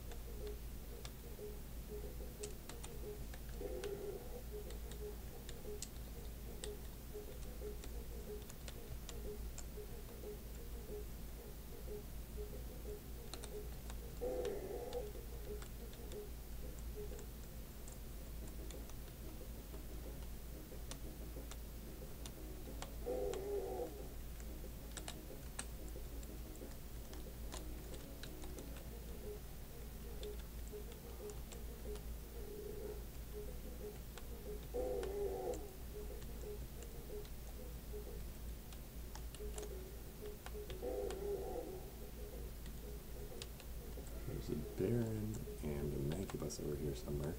Baron and a Mancubus over here somewhere.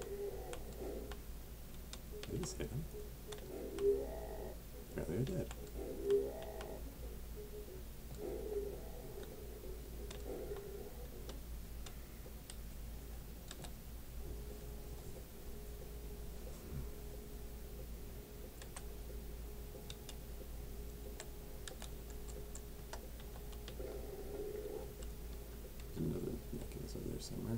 I just hit him. Apparently I did. Over there somewhere.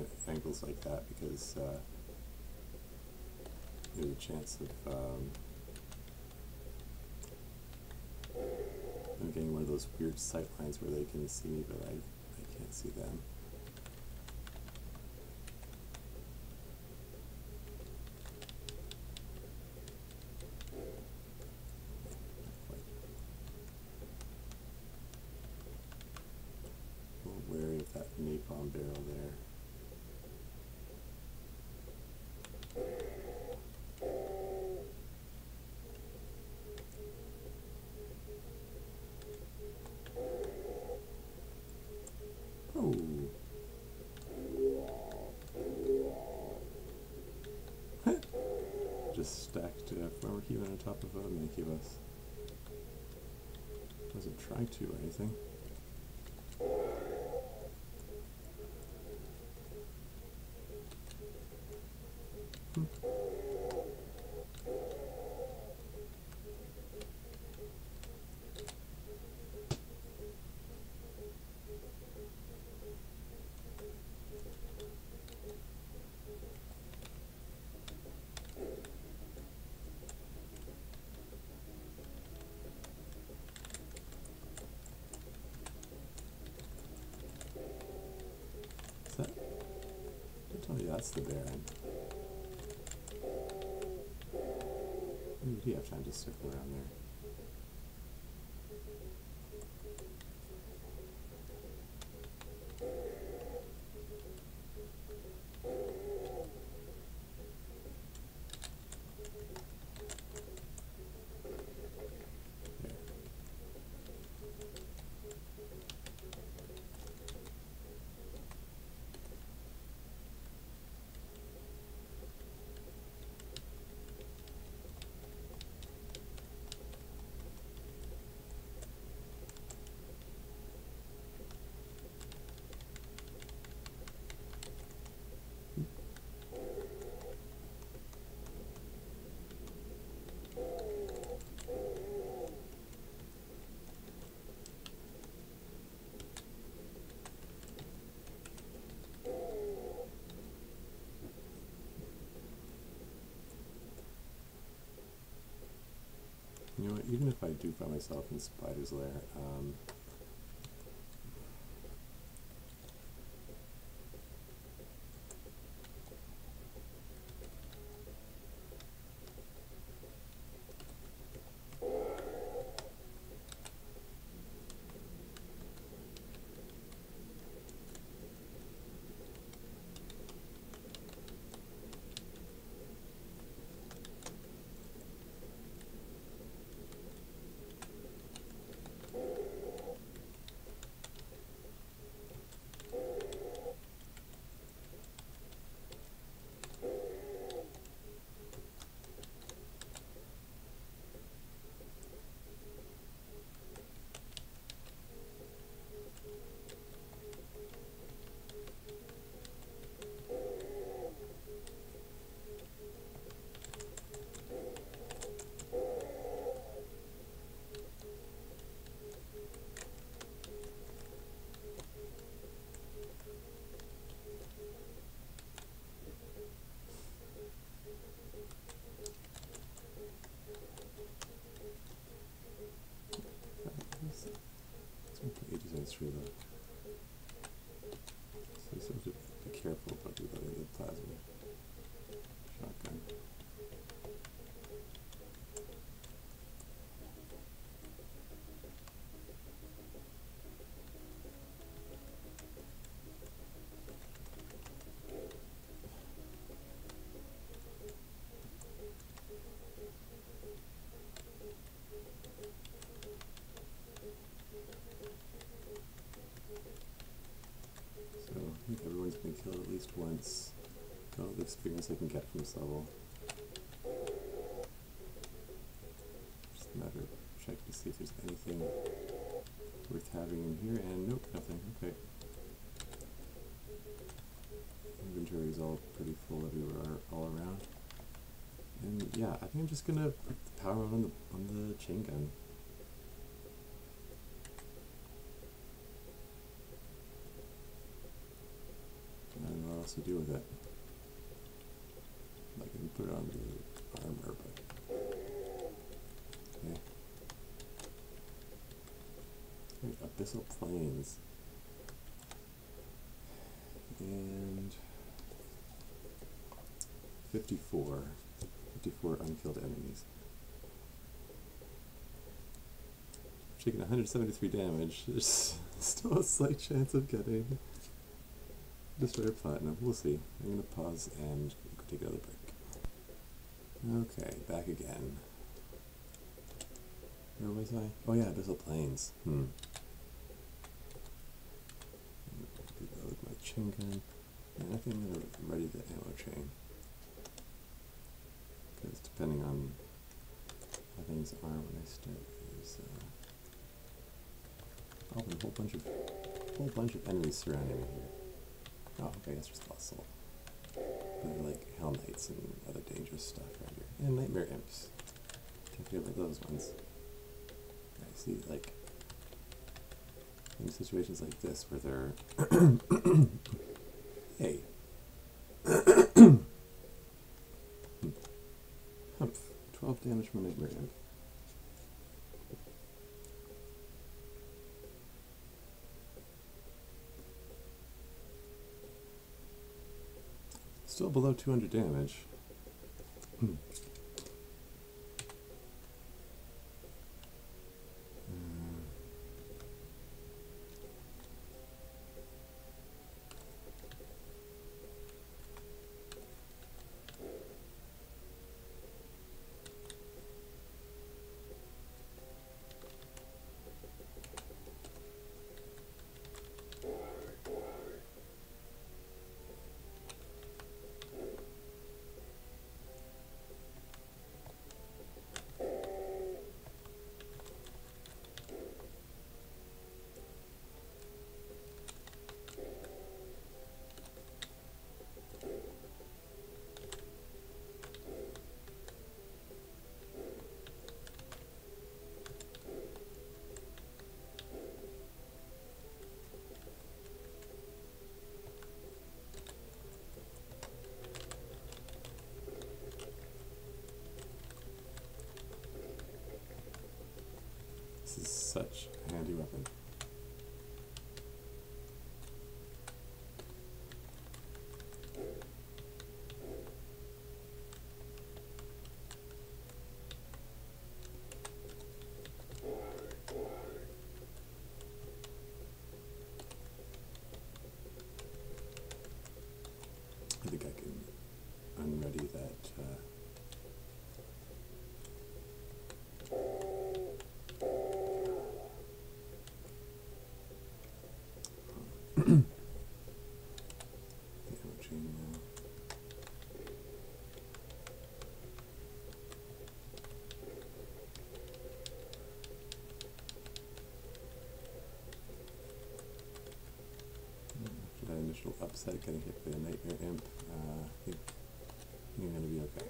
at angles like that because uh, there's a chance of um, them getting one of those weird sight lines where they can see me, but I, I can't see them. Wary of that napalm barrel there. Oh. Just stacked uh, former Cuban on top of a Mancubus. Wasn't trying to or anything. Hmm. Is that? Don't tell me that's the Baron. When did he have time to circle around there? You know what, even if I do find myself in Spider's Lair, um, through the so you have to be careful about reloading the plasma shotgun. I think everyone's been killed at least once. Got all the experience I can get from this level. Just a matter of checking to see if there's anything worth having in here, and nope, nothing. Okay. Inventory is all pretty full everywhere, all around. And yeah, I think I'm just gonna put the power on the on the chain gun. else to do with it. I can put it on the armor, but okay. Wait, Abyssal Plains. And fifty-four. fifty-four unkilled enemies. Taking one hundred seventy-three damage. There's still a slight chance of getting Destroyer Platinum. We'll see. I'm going to pause and take another break. Okay, back again. Where was I? Oh yeah, Abyssal Plains. Hmm. Reload my chain gun. And I think I'm going to ready the ammo chain. Because depending on how things are when I start, there's uh, oh, a whole bunch of whole bunch of enemies surrounding me here. Oh, okay, that's just Abyssal. But like Hell Knights and other dangerous stuff right here. And Nightmare Imps. Can't forget about those ones. I see, like, in situations like this where they're hey. Humph. twelve damage from a Nightmare Imp. Still below two hundred damage. Hmm. This is such a handy weapon. I think I can unready that uh, initial upset getting hit by a Nightmare Imp. Uh, I think you're going to be okay.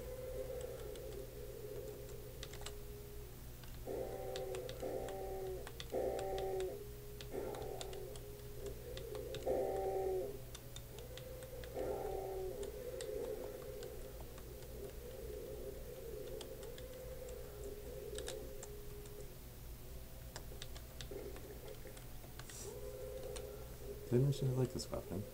Did I mention I like this weapon?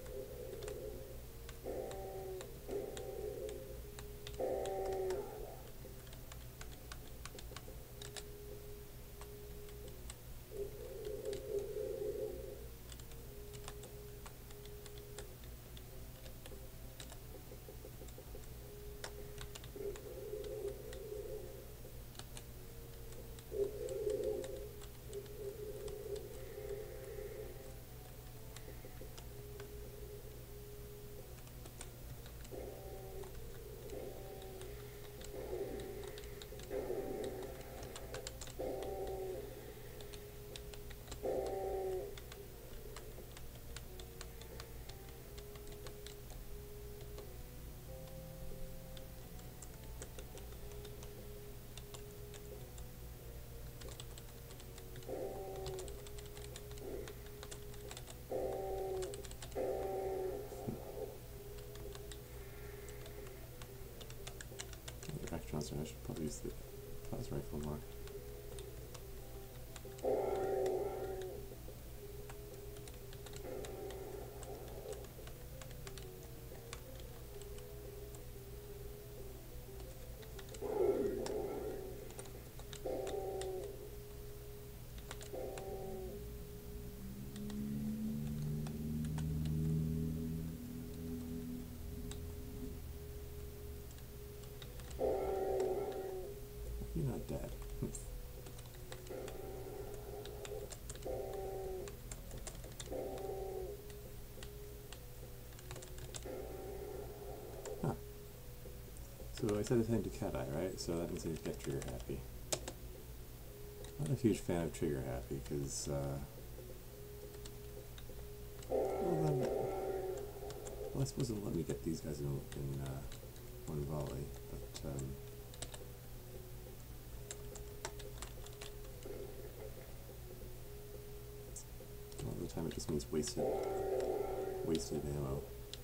Oh, sorry, I should probably use the plasma rifle more. You're not dead. Huh. So I said it's time to cat eye, right? So that means I get trigger happy. Not a huge fan of trigger happy because, uh, well, then, well, I suppose it'll let me get these guys in, in uh, one volley, but um, a lot of the time it just means wasted, wasted ammo.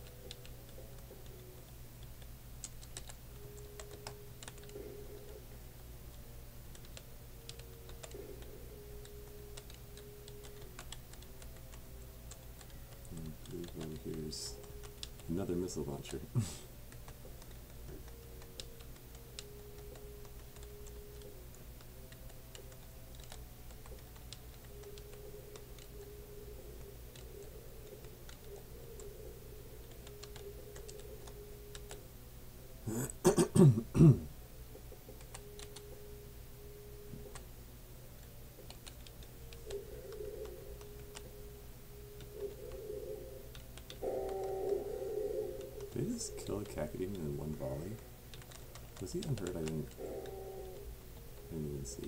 And over here's another missile launcher. Did I just kill a Cacodemon in one volley? Was he unhurt? I didn't, I didn't even see.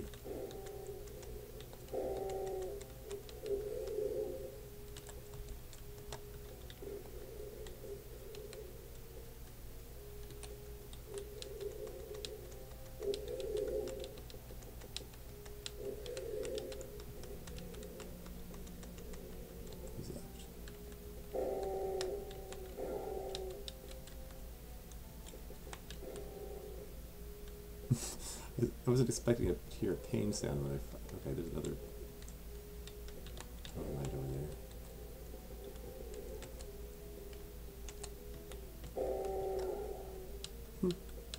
Who's left? I wasn't expecting to hear a pain sound when I f okay, there's another right over there. Hmm.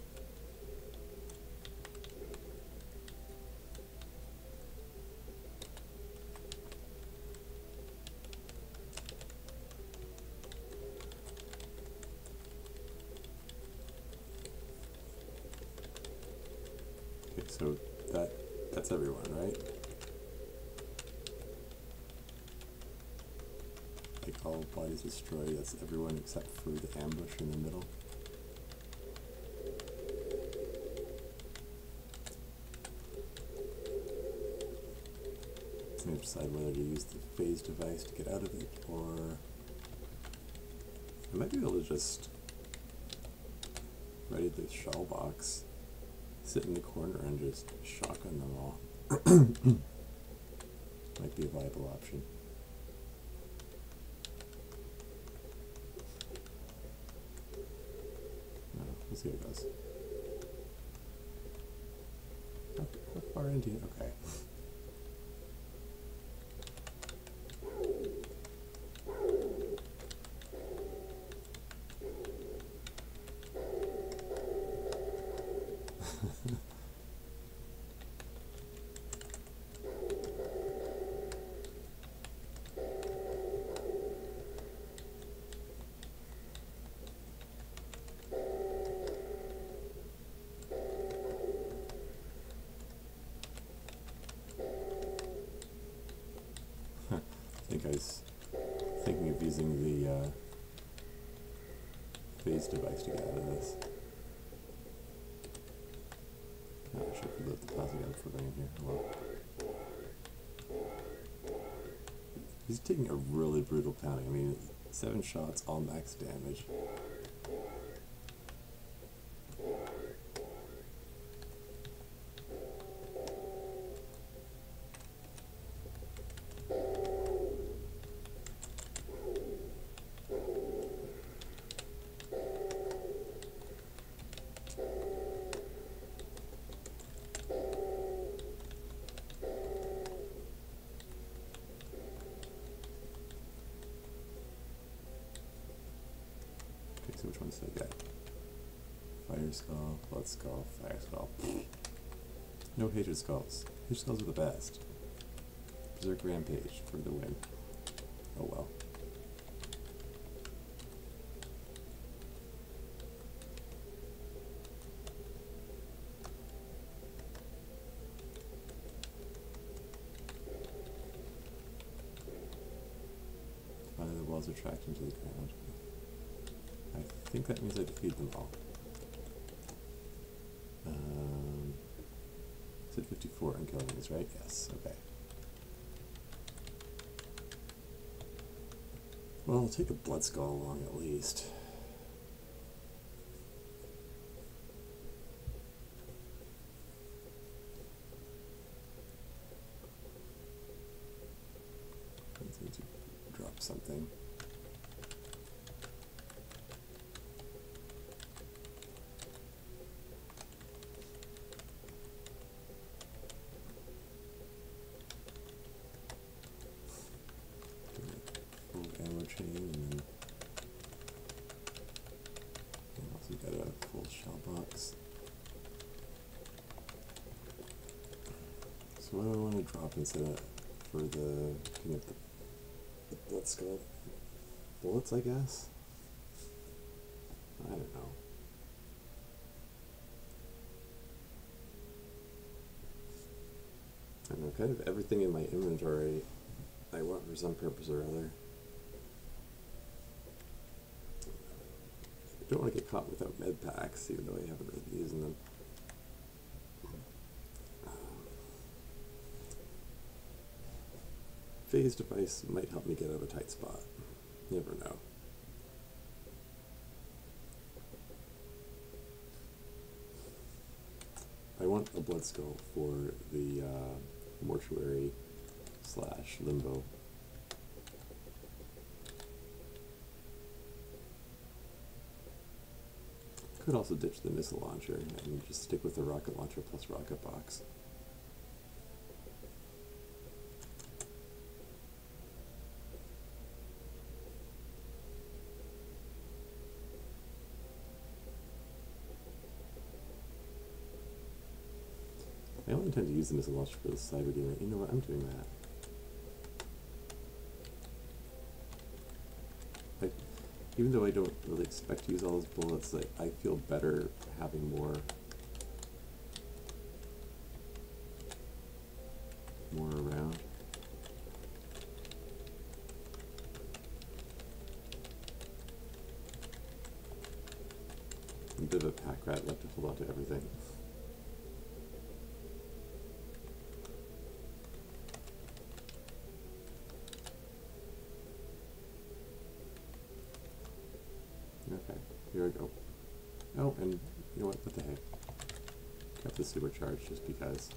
Okay, so that that's everyone, right? Like all bodies destroyed, that's everyone except for the ambush in the middle. So I have to decide whether to use the phase device to get out of it, or I might be able to just ready the shell box, sit in the corner and just shotgun them all. Might be a viable option. No, we'll see how it goes. How, how far into it? Okay. I think I was thinking of using the uh, phase device to get out of this. Oh, I should reload the plasma gun before going in here. Well, he's taking a really brutal pounding. I mean, seven shots, all max damage. So I got Fire Skull, Blood Skull, Fire Skull. No Hatred Skulls. Hatred Skulls are the best. Berserk Rampage for the win. Oh well. Finally the walls are tracked into the ground. I think that means I defeat them all. Um, is it fifty-four unkillings, right? Yes, okay. Well, I'll take a Blood Skull along at least. I need to drop something. Chain, and then I also got a full shell box. So what do I want to drop instead of for the picking up the, the Blood Skull bullets, I guess? I don't know. I don't know, kind of everything in my inventory I want for some purpose or other. I don't want to get caught without med packs, even though I haven't really been using them. Phase device might help me get out of a tight spot. You never know. I want a Blood Skull for the uh, mortuary slash limbo. Could also ditch the missile launcher and just stick with the rocket launcher plus rocket box. I only intend to use the missile launcher for the cyber demon. You know what? I'm doing that. Like, even though I don't really expect to use all those bullets, like, I feel better having more more around. I'm a bit of a pack rat, like to hold on to everything. Okay, here we go. Oh, and you know what? What the heck? Kept the supercharge just because.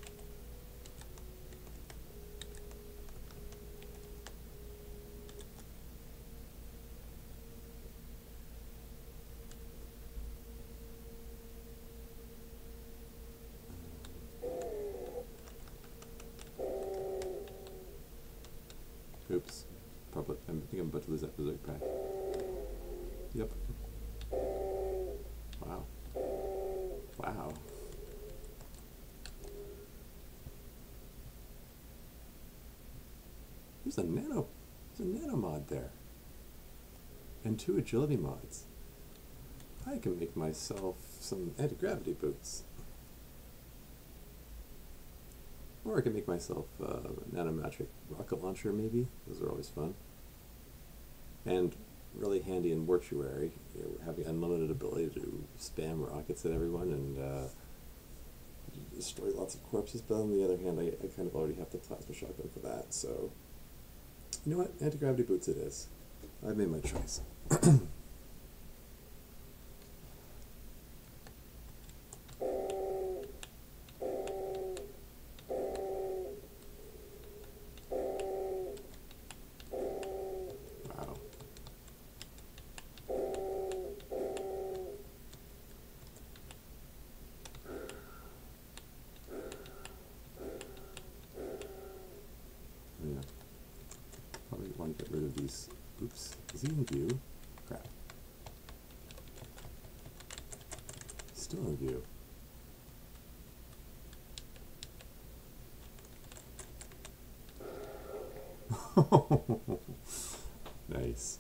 Oops. Probably. I think I'm about to lose that berserk pack. Yep. Wow. Wow. There's a nano, there's a nano mod there. And two agility mods. I can make myself some anti-gravity boots. Or I can make myself uh, a nanometric rocket launcher maybe. Those are always fun. And really handy in mortuary, you know, having unlimited ability to spam rockets at everyone and uh, destroy lots of corpses, but on the other hand, I, I kind of already have the plasma shotgun for that, so you know what? Anti-gravity boots it is. I've made my choice. Want to get rid of these. Oops, is he in view? Crap. still in view. Nice.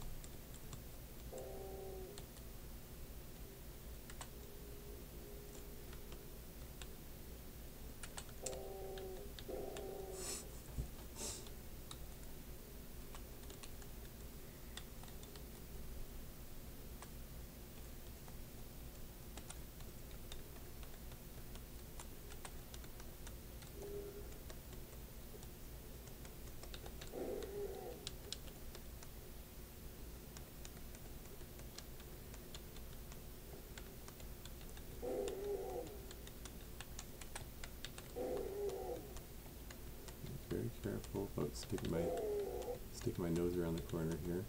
Very careful about sticking my sticking my nose around the corner here.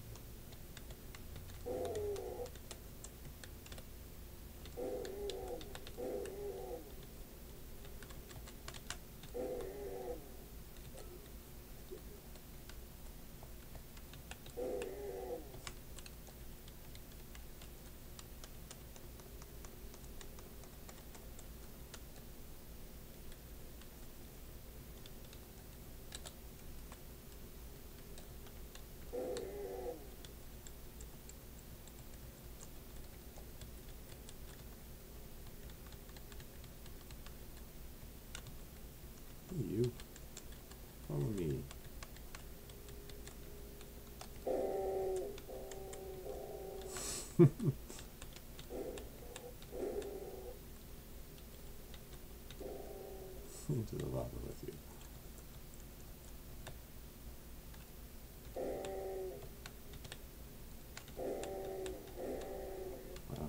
Hey, you. Follow me. Into the lava with you. Wow.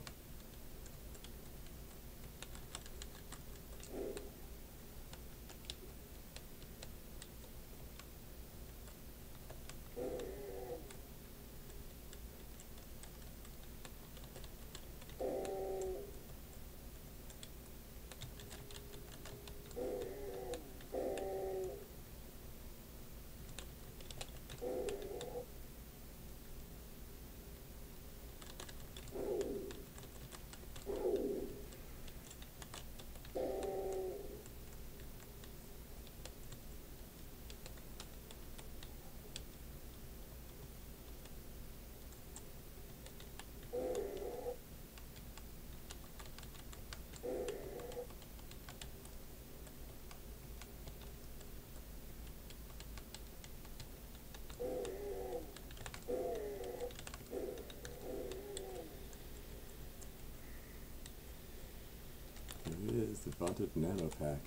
Here it is, the vaunted nano pack.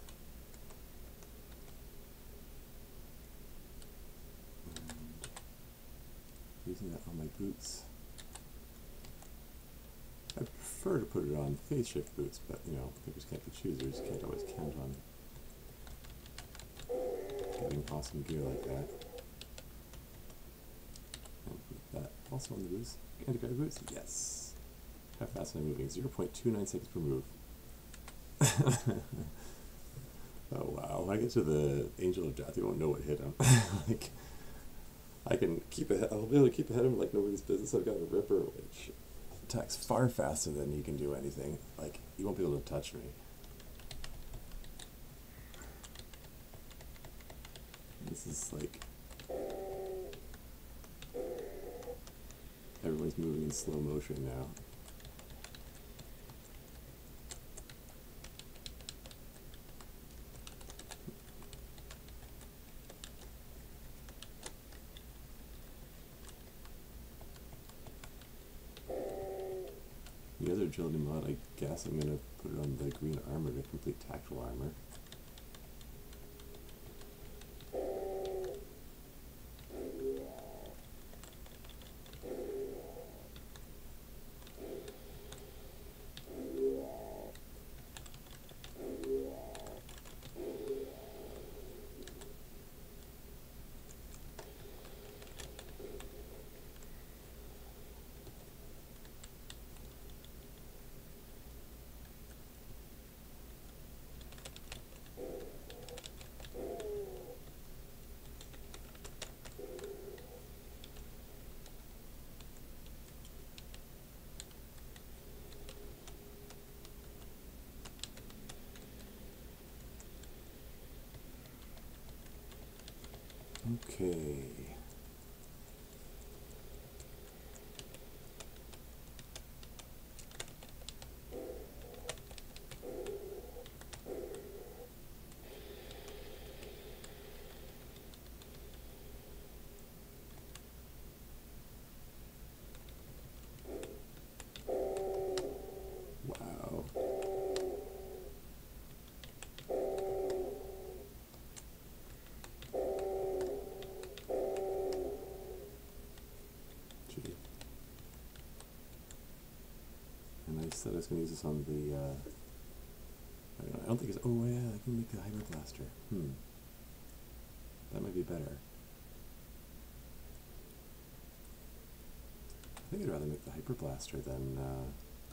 And using that on my boots. I prefer to put it on phase shift boots, but you know, pickers can't be choosers, can't always count on getting awesome gear like that. And put that also on the boots. Anti-gravity boots? Yes. How fast am I moving? zero point two nine seconds per move. Oh wow, when I get to the Angel of Death, you won't know what hit him. Like, I can keep ahead, I'll be able to keep ahead of him like nobody's business. I've got a Ripper, which attacks far faster than he can do anything. Like, you won't be able to touch me. This is like, everyone's moving in slow motion now. The other agility mod, I guess I'm going to put it on the green armor to complete tactical armor. Okay. Wow. Gee. And I said I was going to use this on the, uh, I don't know, I don't think it's, oh yeah, I can make the Hyper Blaster. Hmm. That might be better. I think I'd rather make the Hyper Blaster than, uh,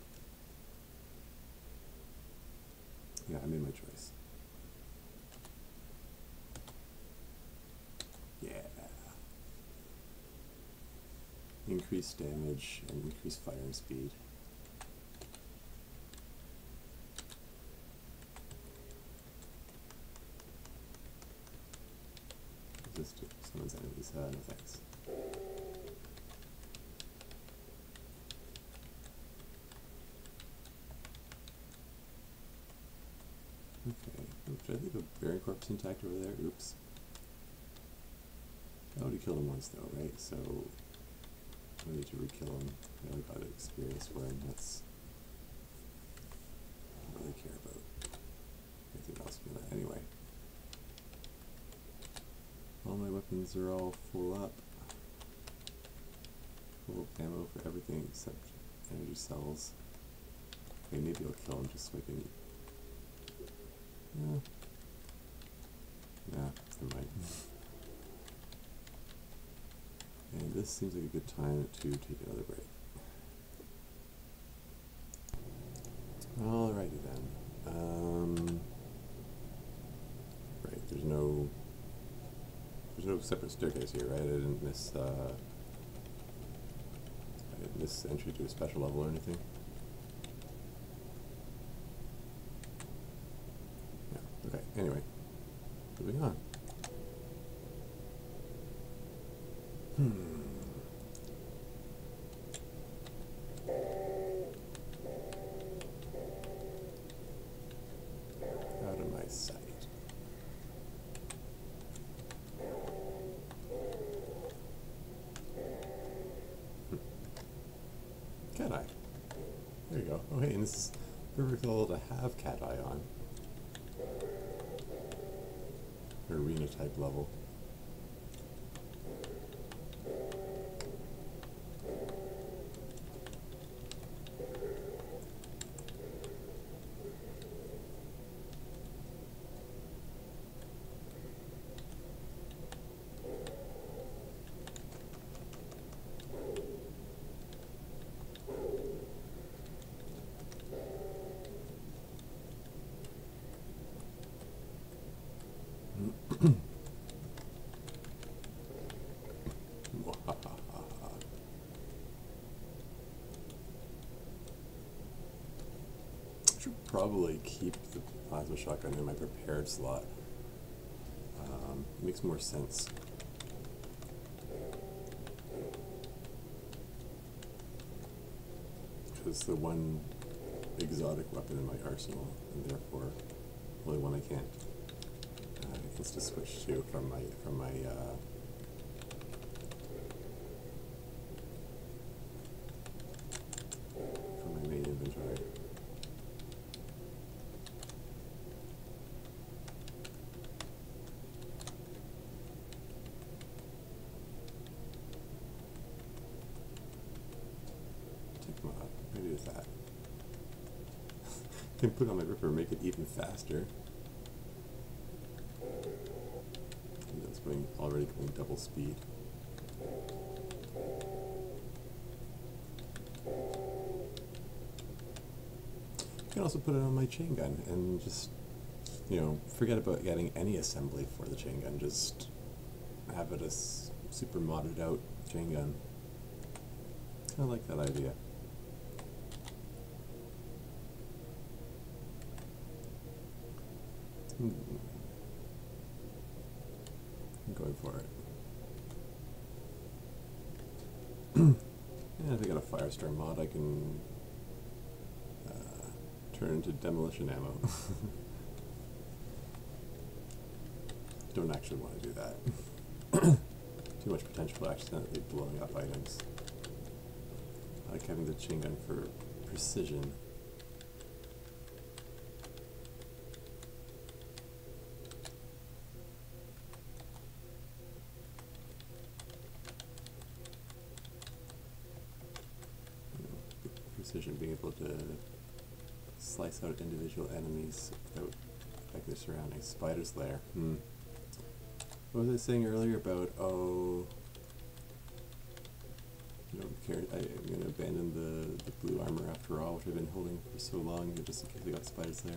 yeah, I made my choice. Yeah. Increased damage and increased firing speed. Just do someone's enemies. Uh, no thanks. Okay. Oh, should I leave a Bearing Corpse intact over there? Oops. I already killed him once though, right? So I don't need to re-kill him. I only got experience for him. That's I don't really care about anything else from that anyway. All my weapons are all full up. Full of ammo for everything except energy cells. Okay, maybe I'll kill him just so I can. Yeah. Nah, never mind. And this seems like a good time to take another break. Alrighty then. Um, right, there's no there's no separate staircase here, right? I didn't miss uh, I didn't miss entry to a special level or anything. Yeah. Okay. Anyway, moving on. Hmm. Out of my sight. Hmm. Cat eye. There you go. Oh hey, and this is perfect level to have cat eye on. Arena type level. Should probably keep the plasma shotgun in my prepared slot. Um, makes more sense. Because the one exotic weapon in my arsenal, and therefore only one I can't uh, insta switch to from my from my uh, from my main inventory. Maybe with that. Can put on my Ripper and make it even faster. And that's going already going double speed. I can also put it on my chain gun and just, you know, forget about getting any assembly for the chain gun. Just have it a s super modded out chain gun. I like that idea. I'm going for it. if I got a Firestorm mod, I can uh, turn into demolition ammo. Don't actually want to do that. Too much potential for accidentally blowing up items. I like having the chain gun for precision. Precision, being able to slice out individual enemies without affecting their surroundings. Spider's Lair. Hmm. What was I saying earlier about, oh, you don't care, I, I'm going to abandon the, the blue armor after all, which I've been holding for so long, just in case I got Spider's Lair.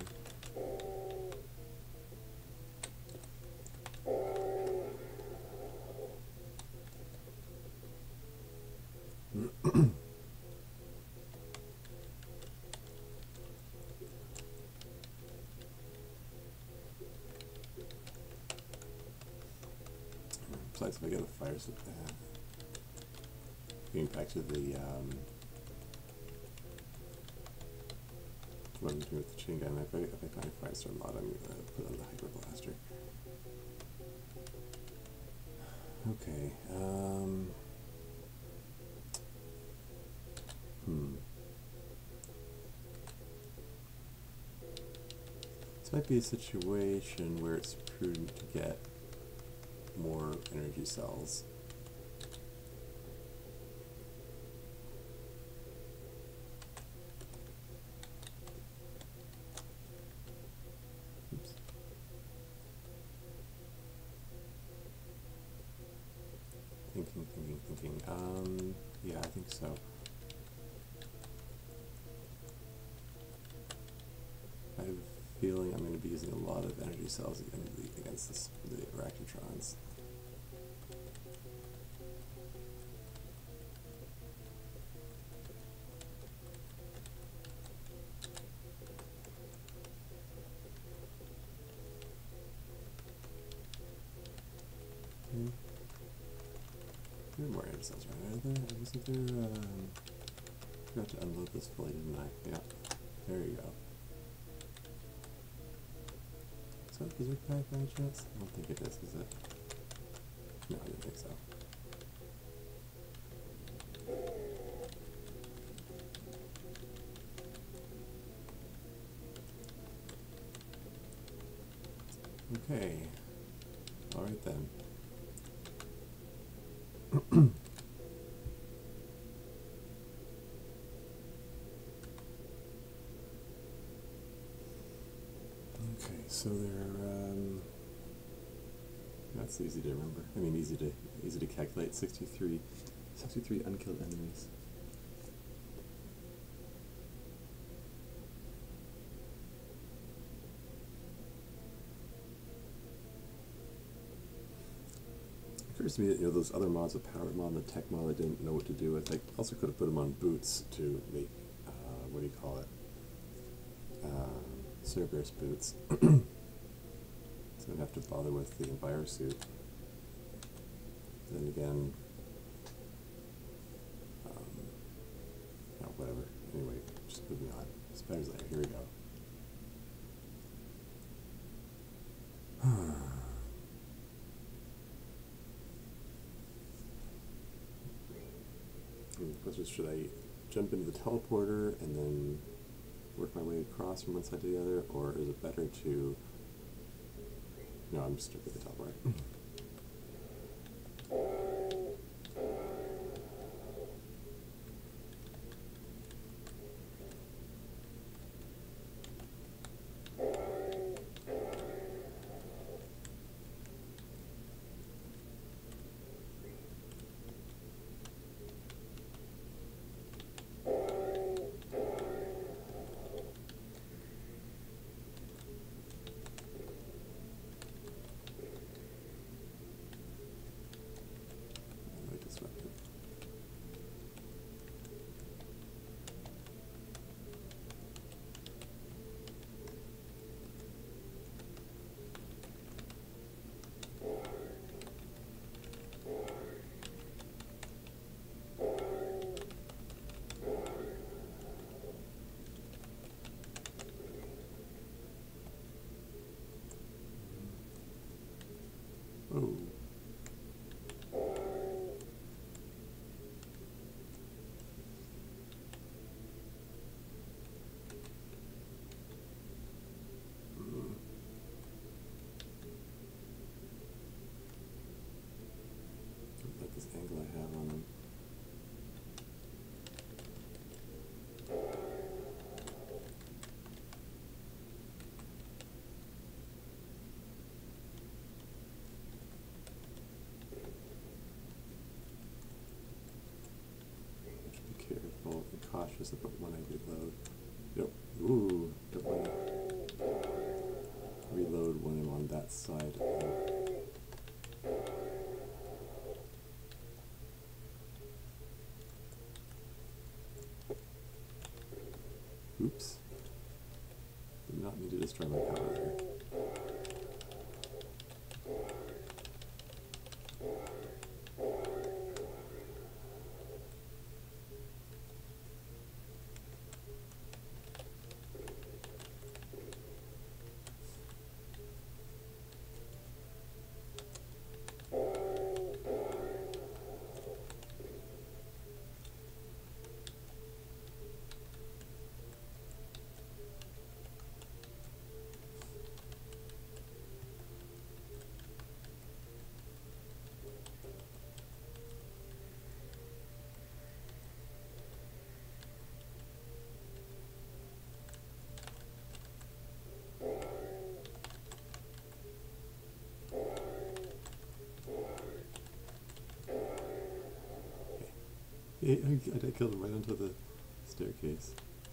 Besides, if I get a fire, uh, getting back to the um, what I'm doing with the chain gun, if I, if I find a Firestorm mod, I'm gonna put on the Hyper Blaster. Okay. Um, hmm. This might be a situation where it's prudent to get more energy cells. Oops. Thinking, thinking, thinking. Um, yeah, I think so. I have a feeling I'm going to be using a lot of energy cells against the, against this, the Arachnotrons. There are more energy cells, right? Are there? Wasn't there, um, I forgot to unload this fully, didn't I? Yeah. There you go. Is that a Berserk pack by any chance? I don't think it is, is it? No, I didn't think so. Okay. Alright then. Okay, so they're um, that's easy to remember. I mean, easy to easy to calculate. sixty-three, sixty-three unkilled enemies. It occurs to me that, you know, those other mods, the power mod and the tech mod, I didn't know what to do with. I also could have put them on boots to make uh, what do you call it? Uh, Cerberus boots. So I don't have to bother with the Enviro suit. Then again, um, no, whatever. Anyway, just moving on. Spider's Lair, here we go. Should I jump into the teleporter and then work my way across from one side to the other, or is it better to... No, I'm just stuck with the teleporter. cautious about when I reload. Yep. Ooh, don't want to reload when I'm on that side. Oops. Did not need to destroy my power there. I, I killed him right onto the staircase.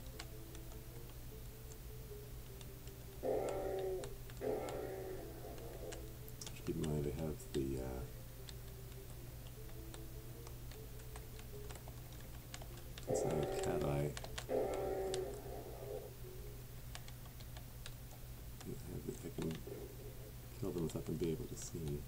Just keep in mind I have the uh, inside cat eye. I, have the, I can kill them without them being able to see me.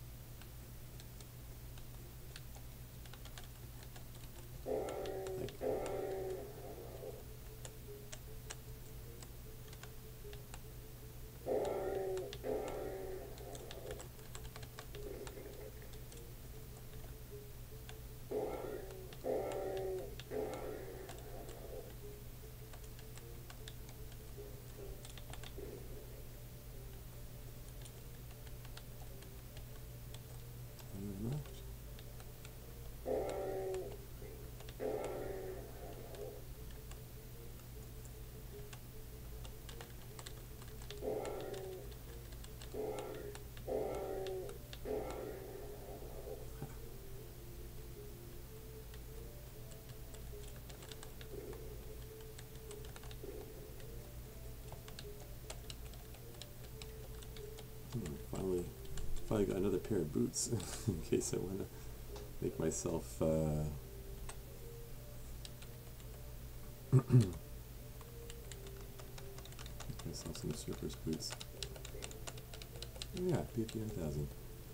Finally, finally got another pair of boots in case I want to make myself uh, make myself some surfer's boots. Oh yeah, P P one thousand.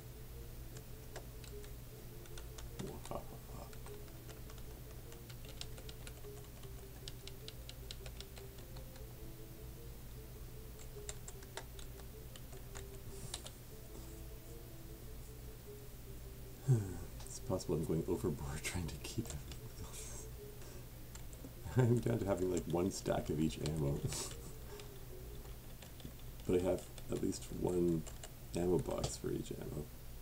It's possible I'm going overboard trying to keep everything else. I'm down to having like one stack of each ammo. But I have at least one ammo box for each ammo.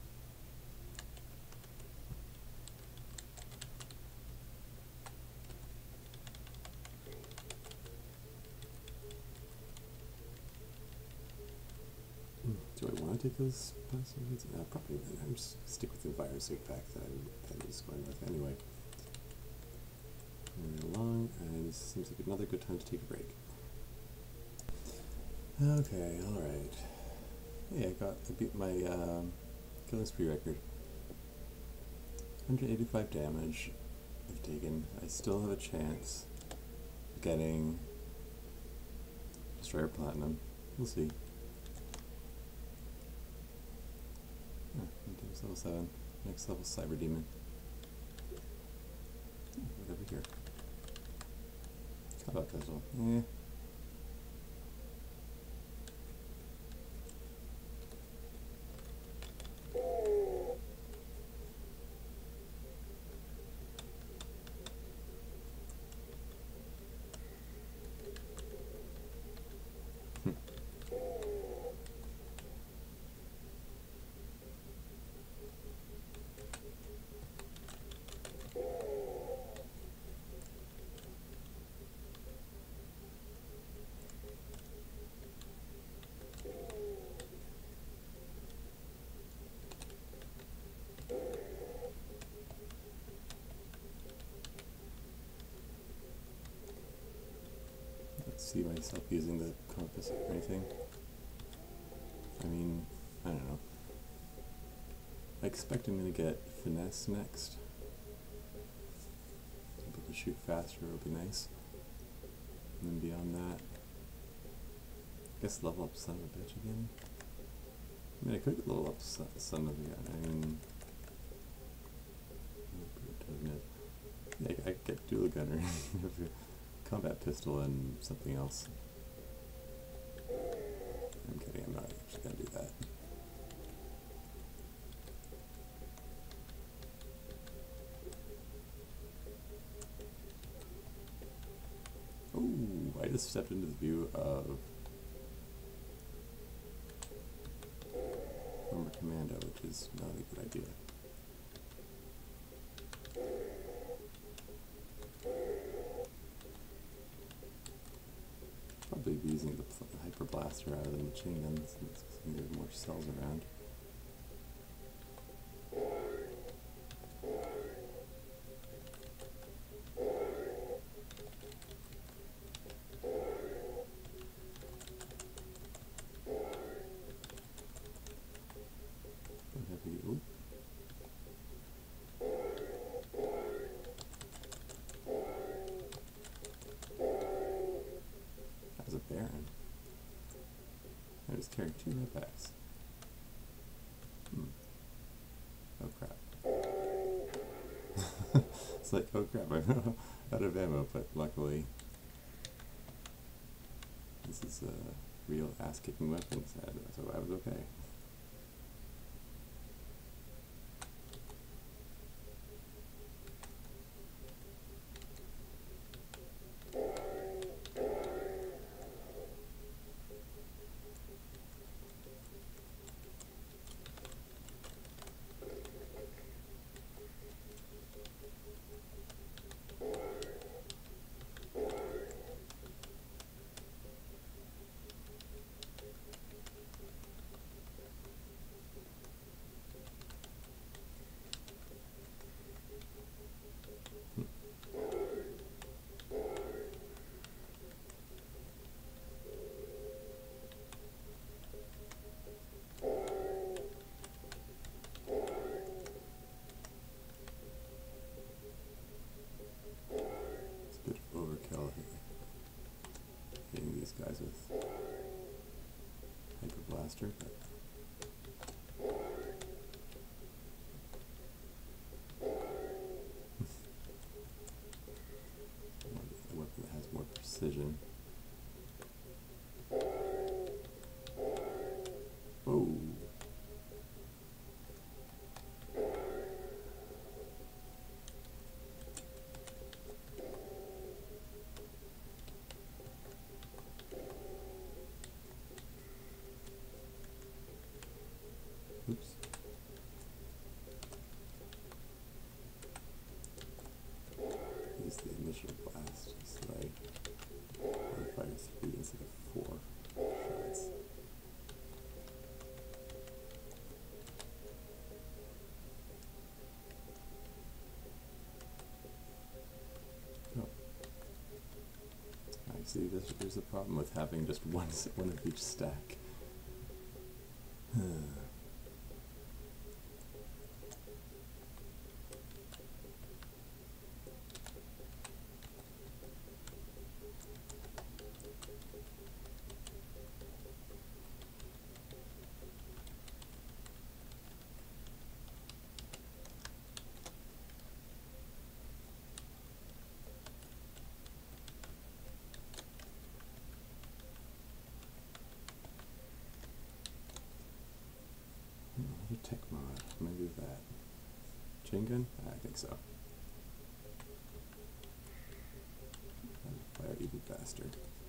Do I want to take those passwords? No, probably not. I'm just stick with the virus pack that I, that I was going with anyway. Moving along, and this seems like another good time to take a break. Okay, alright. Hey, I got I beat my um, killing spree record. one hundred eighty-five damage I've taken. I still have a chance of getting Destroyer Platinum. We'll see. Deimos level seven. Next level Cyber Demon. Right over here. Combat pistol. Eh. don't see myself using the compass or anything. I mean, I don't know. I expect I'm going to get finesse next. Able to shoot faster would be nice. And then beyond that, I guess level up son of a bitch again. I mean, I could level up son, son of a gun. I mean, yeah, I could get dual gunner, combat pistol, and something else. I'm kidding. I'm not actually gonna do that. Oh, I just stepped into the view of former commando, which is not a good idea. Probably be using the, the hyper blaster rather than the chain gun, since there are more cells around. Ooh. That was a Baron. I was carrying two red packs. Hmm. Oh crap. It's like, oh crap, I'm out of ammo, but luckily this is a real ass-kicking weapon, so I was okay. Overkill hitting these guys with hyper blaster, but a weapon that has more precision. Oh. Oops. Use the initial blast so that I only fire three instead of four shots. Oh. I see, there's, there's a problem with having just one, one of each stack. Another tech mod. I'm gonna do that. Chain gun? I think so. Fire even faster.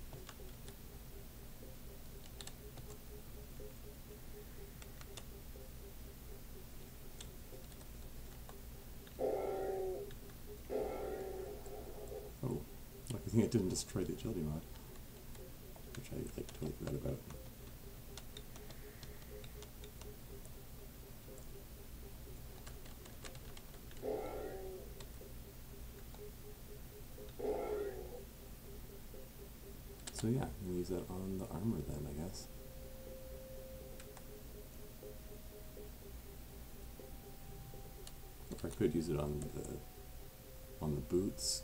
Oh, lucky thing I didn't destroy the agility mod, which I like totally forgot about. So so yeah, I'm gonna use that on the armor then, I guess. If I could use it on the on the boots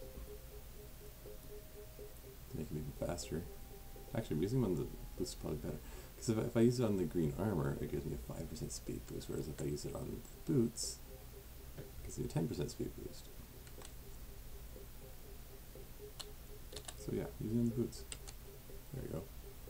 to make them even faster. Actually, using them on the boots is probably better. Because if, if I use it on the green armor, it gives me a five percent speed boost, whereas if I use it on the boots, it gives me a ten percent speed boost. So yeah, using it on the boots. There you go.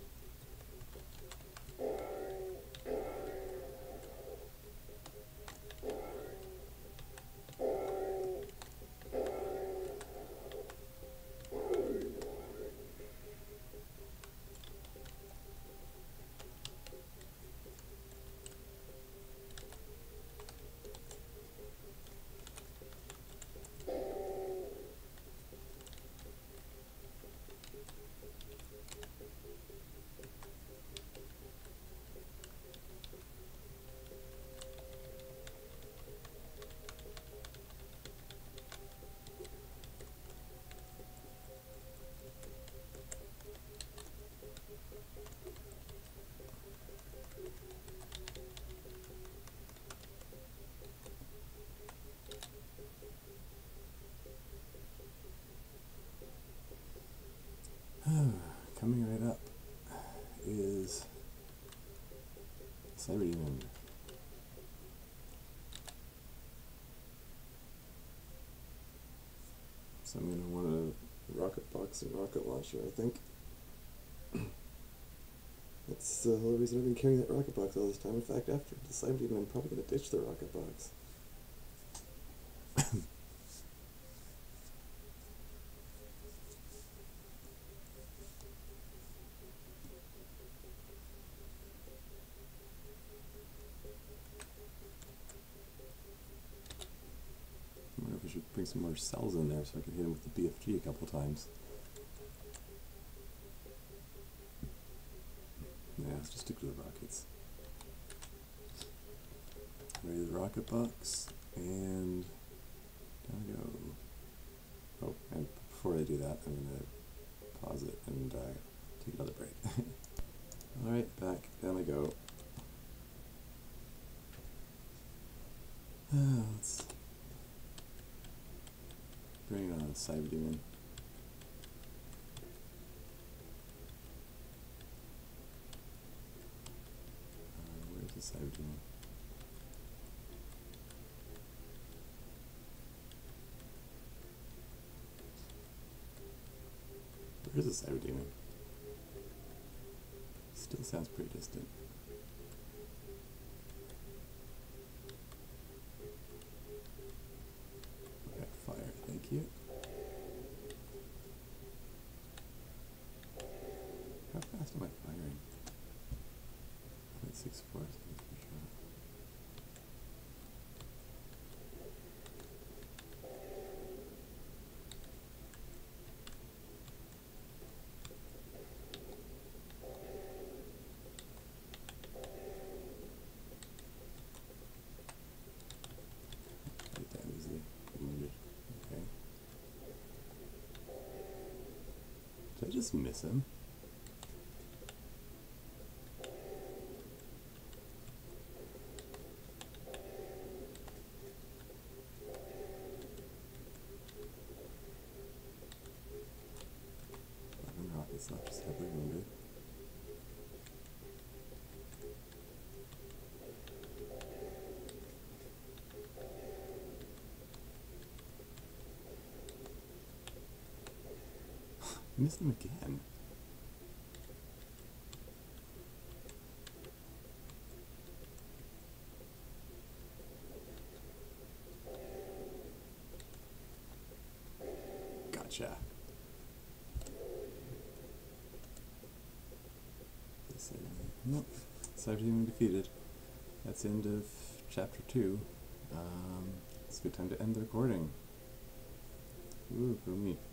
Coming right up is Cyber Demon. So I'm going to want a rocket box and rocket launcher, I think. That's the whole reason I've been carrying that rocket box all this time. In fact, after the Cyber Demon, I'm probably going to ditch the rocket box. I wonder if I should bring some more cells in there so I can hit him with the B F G a couple times. Yeah, let's just stick to the rockets. Ready the rocket box, and down we go. Oh, and before I do that, I'm going to pause it and uh, take another break. Alright, back, down we go. Uh, let's bring it on, Cyber Demon. Uh, where's the Cyber Demon? Where's the Cyber Demon? Still sounds pretty distant. Okay, fire, thank you. How fast am I firing? point six four seconds per shot. Right down easily. Wounded. Okay. Did I just miss him? Rockets left, just heavily wounded. Missed him again. Gotcha. Nope. Cyber Demon defeated. That's the end of chapter two. Um, it's a good time to end the recording. Ooh, go me.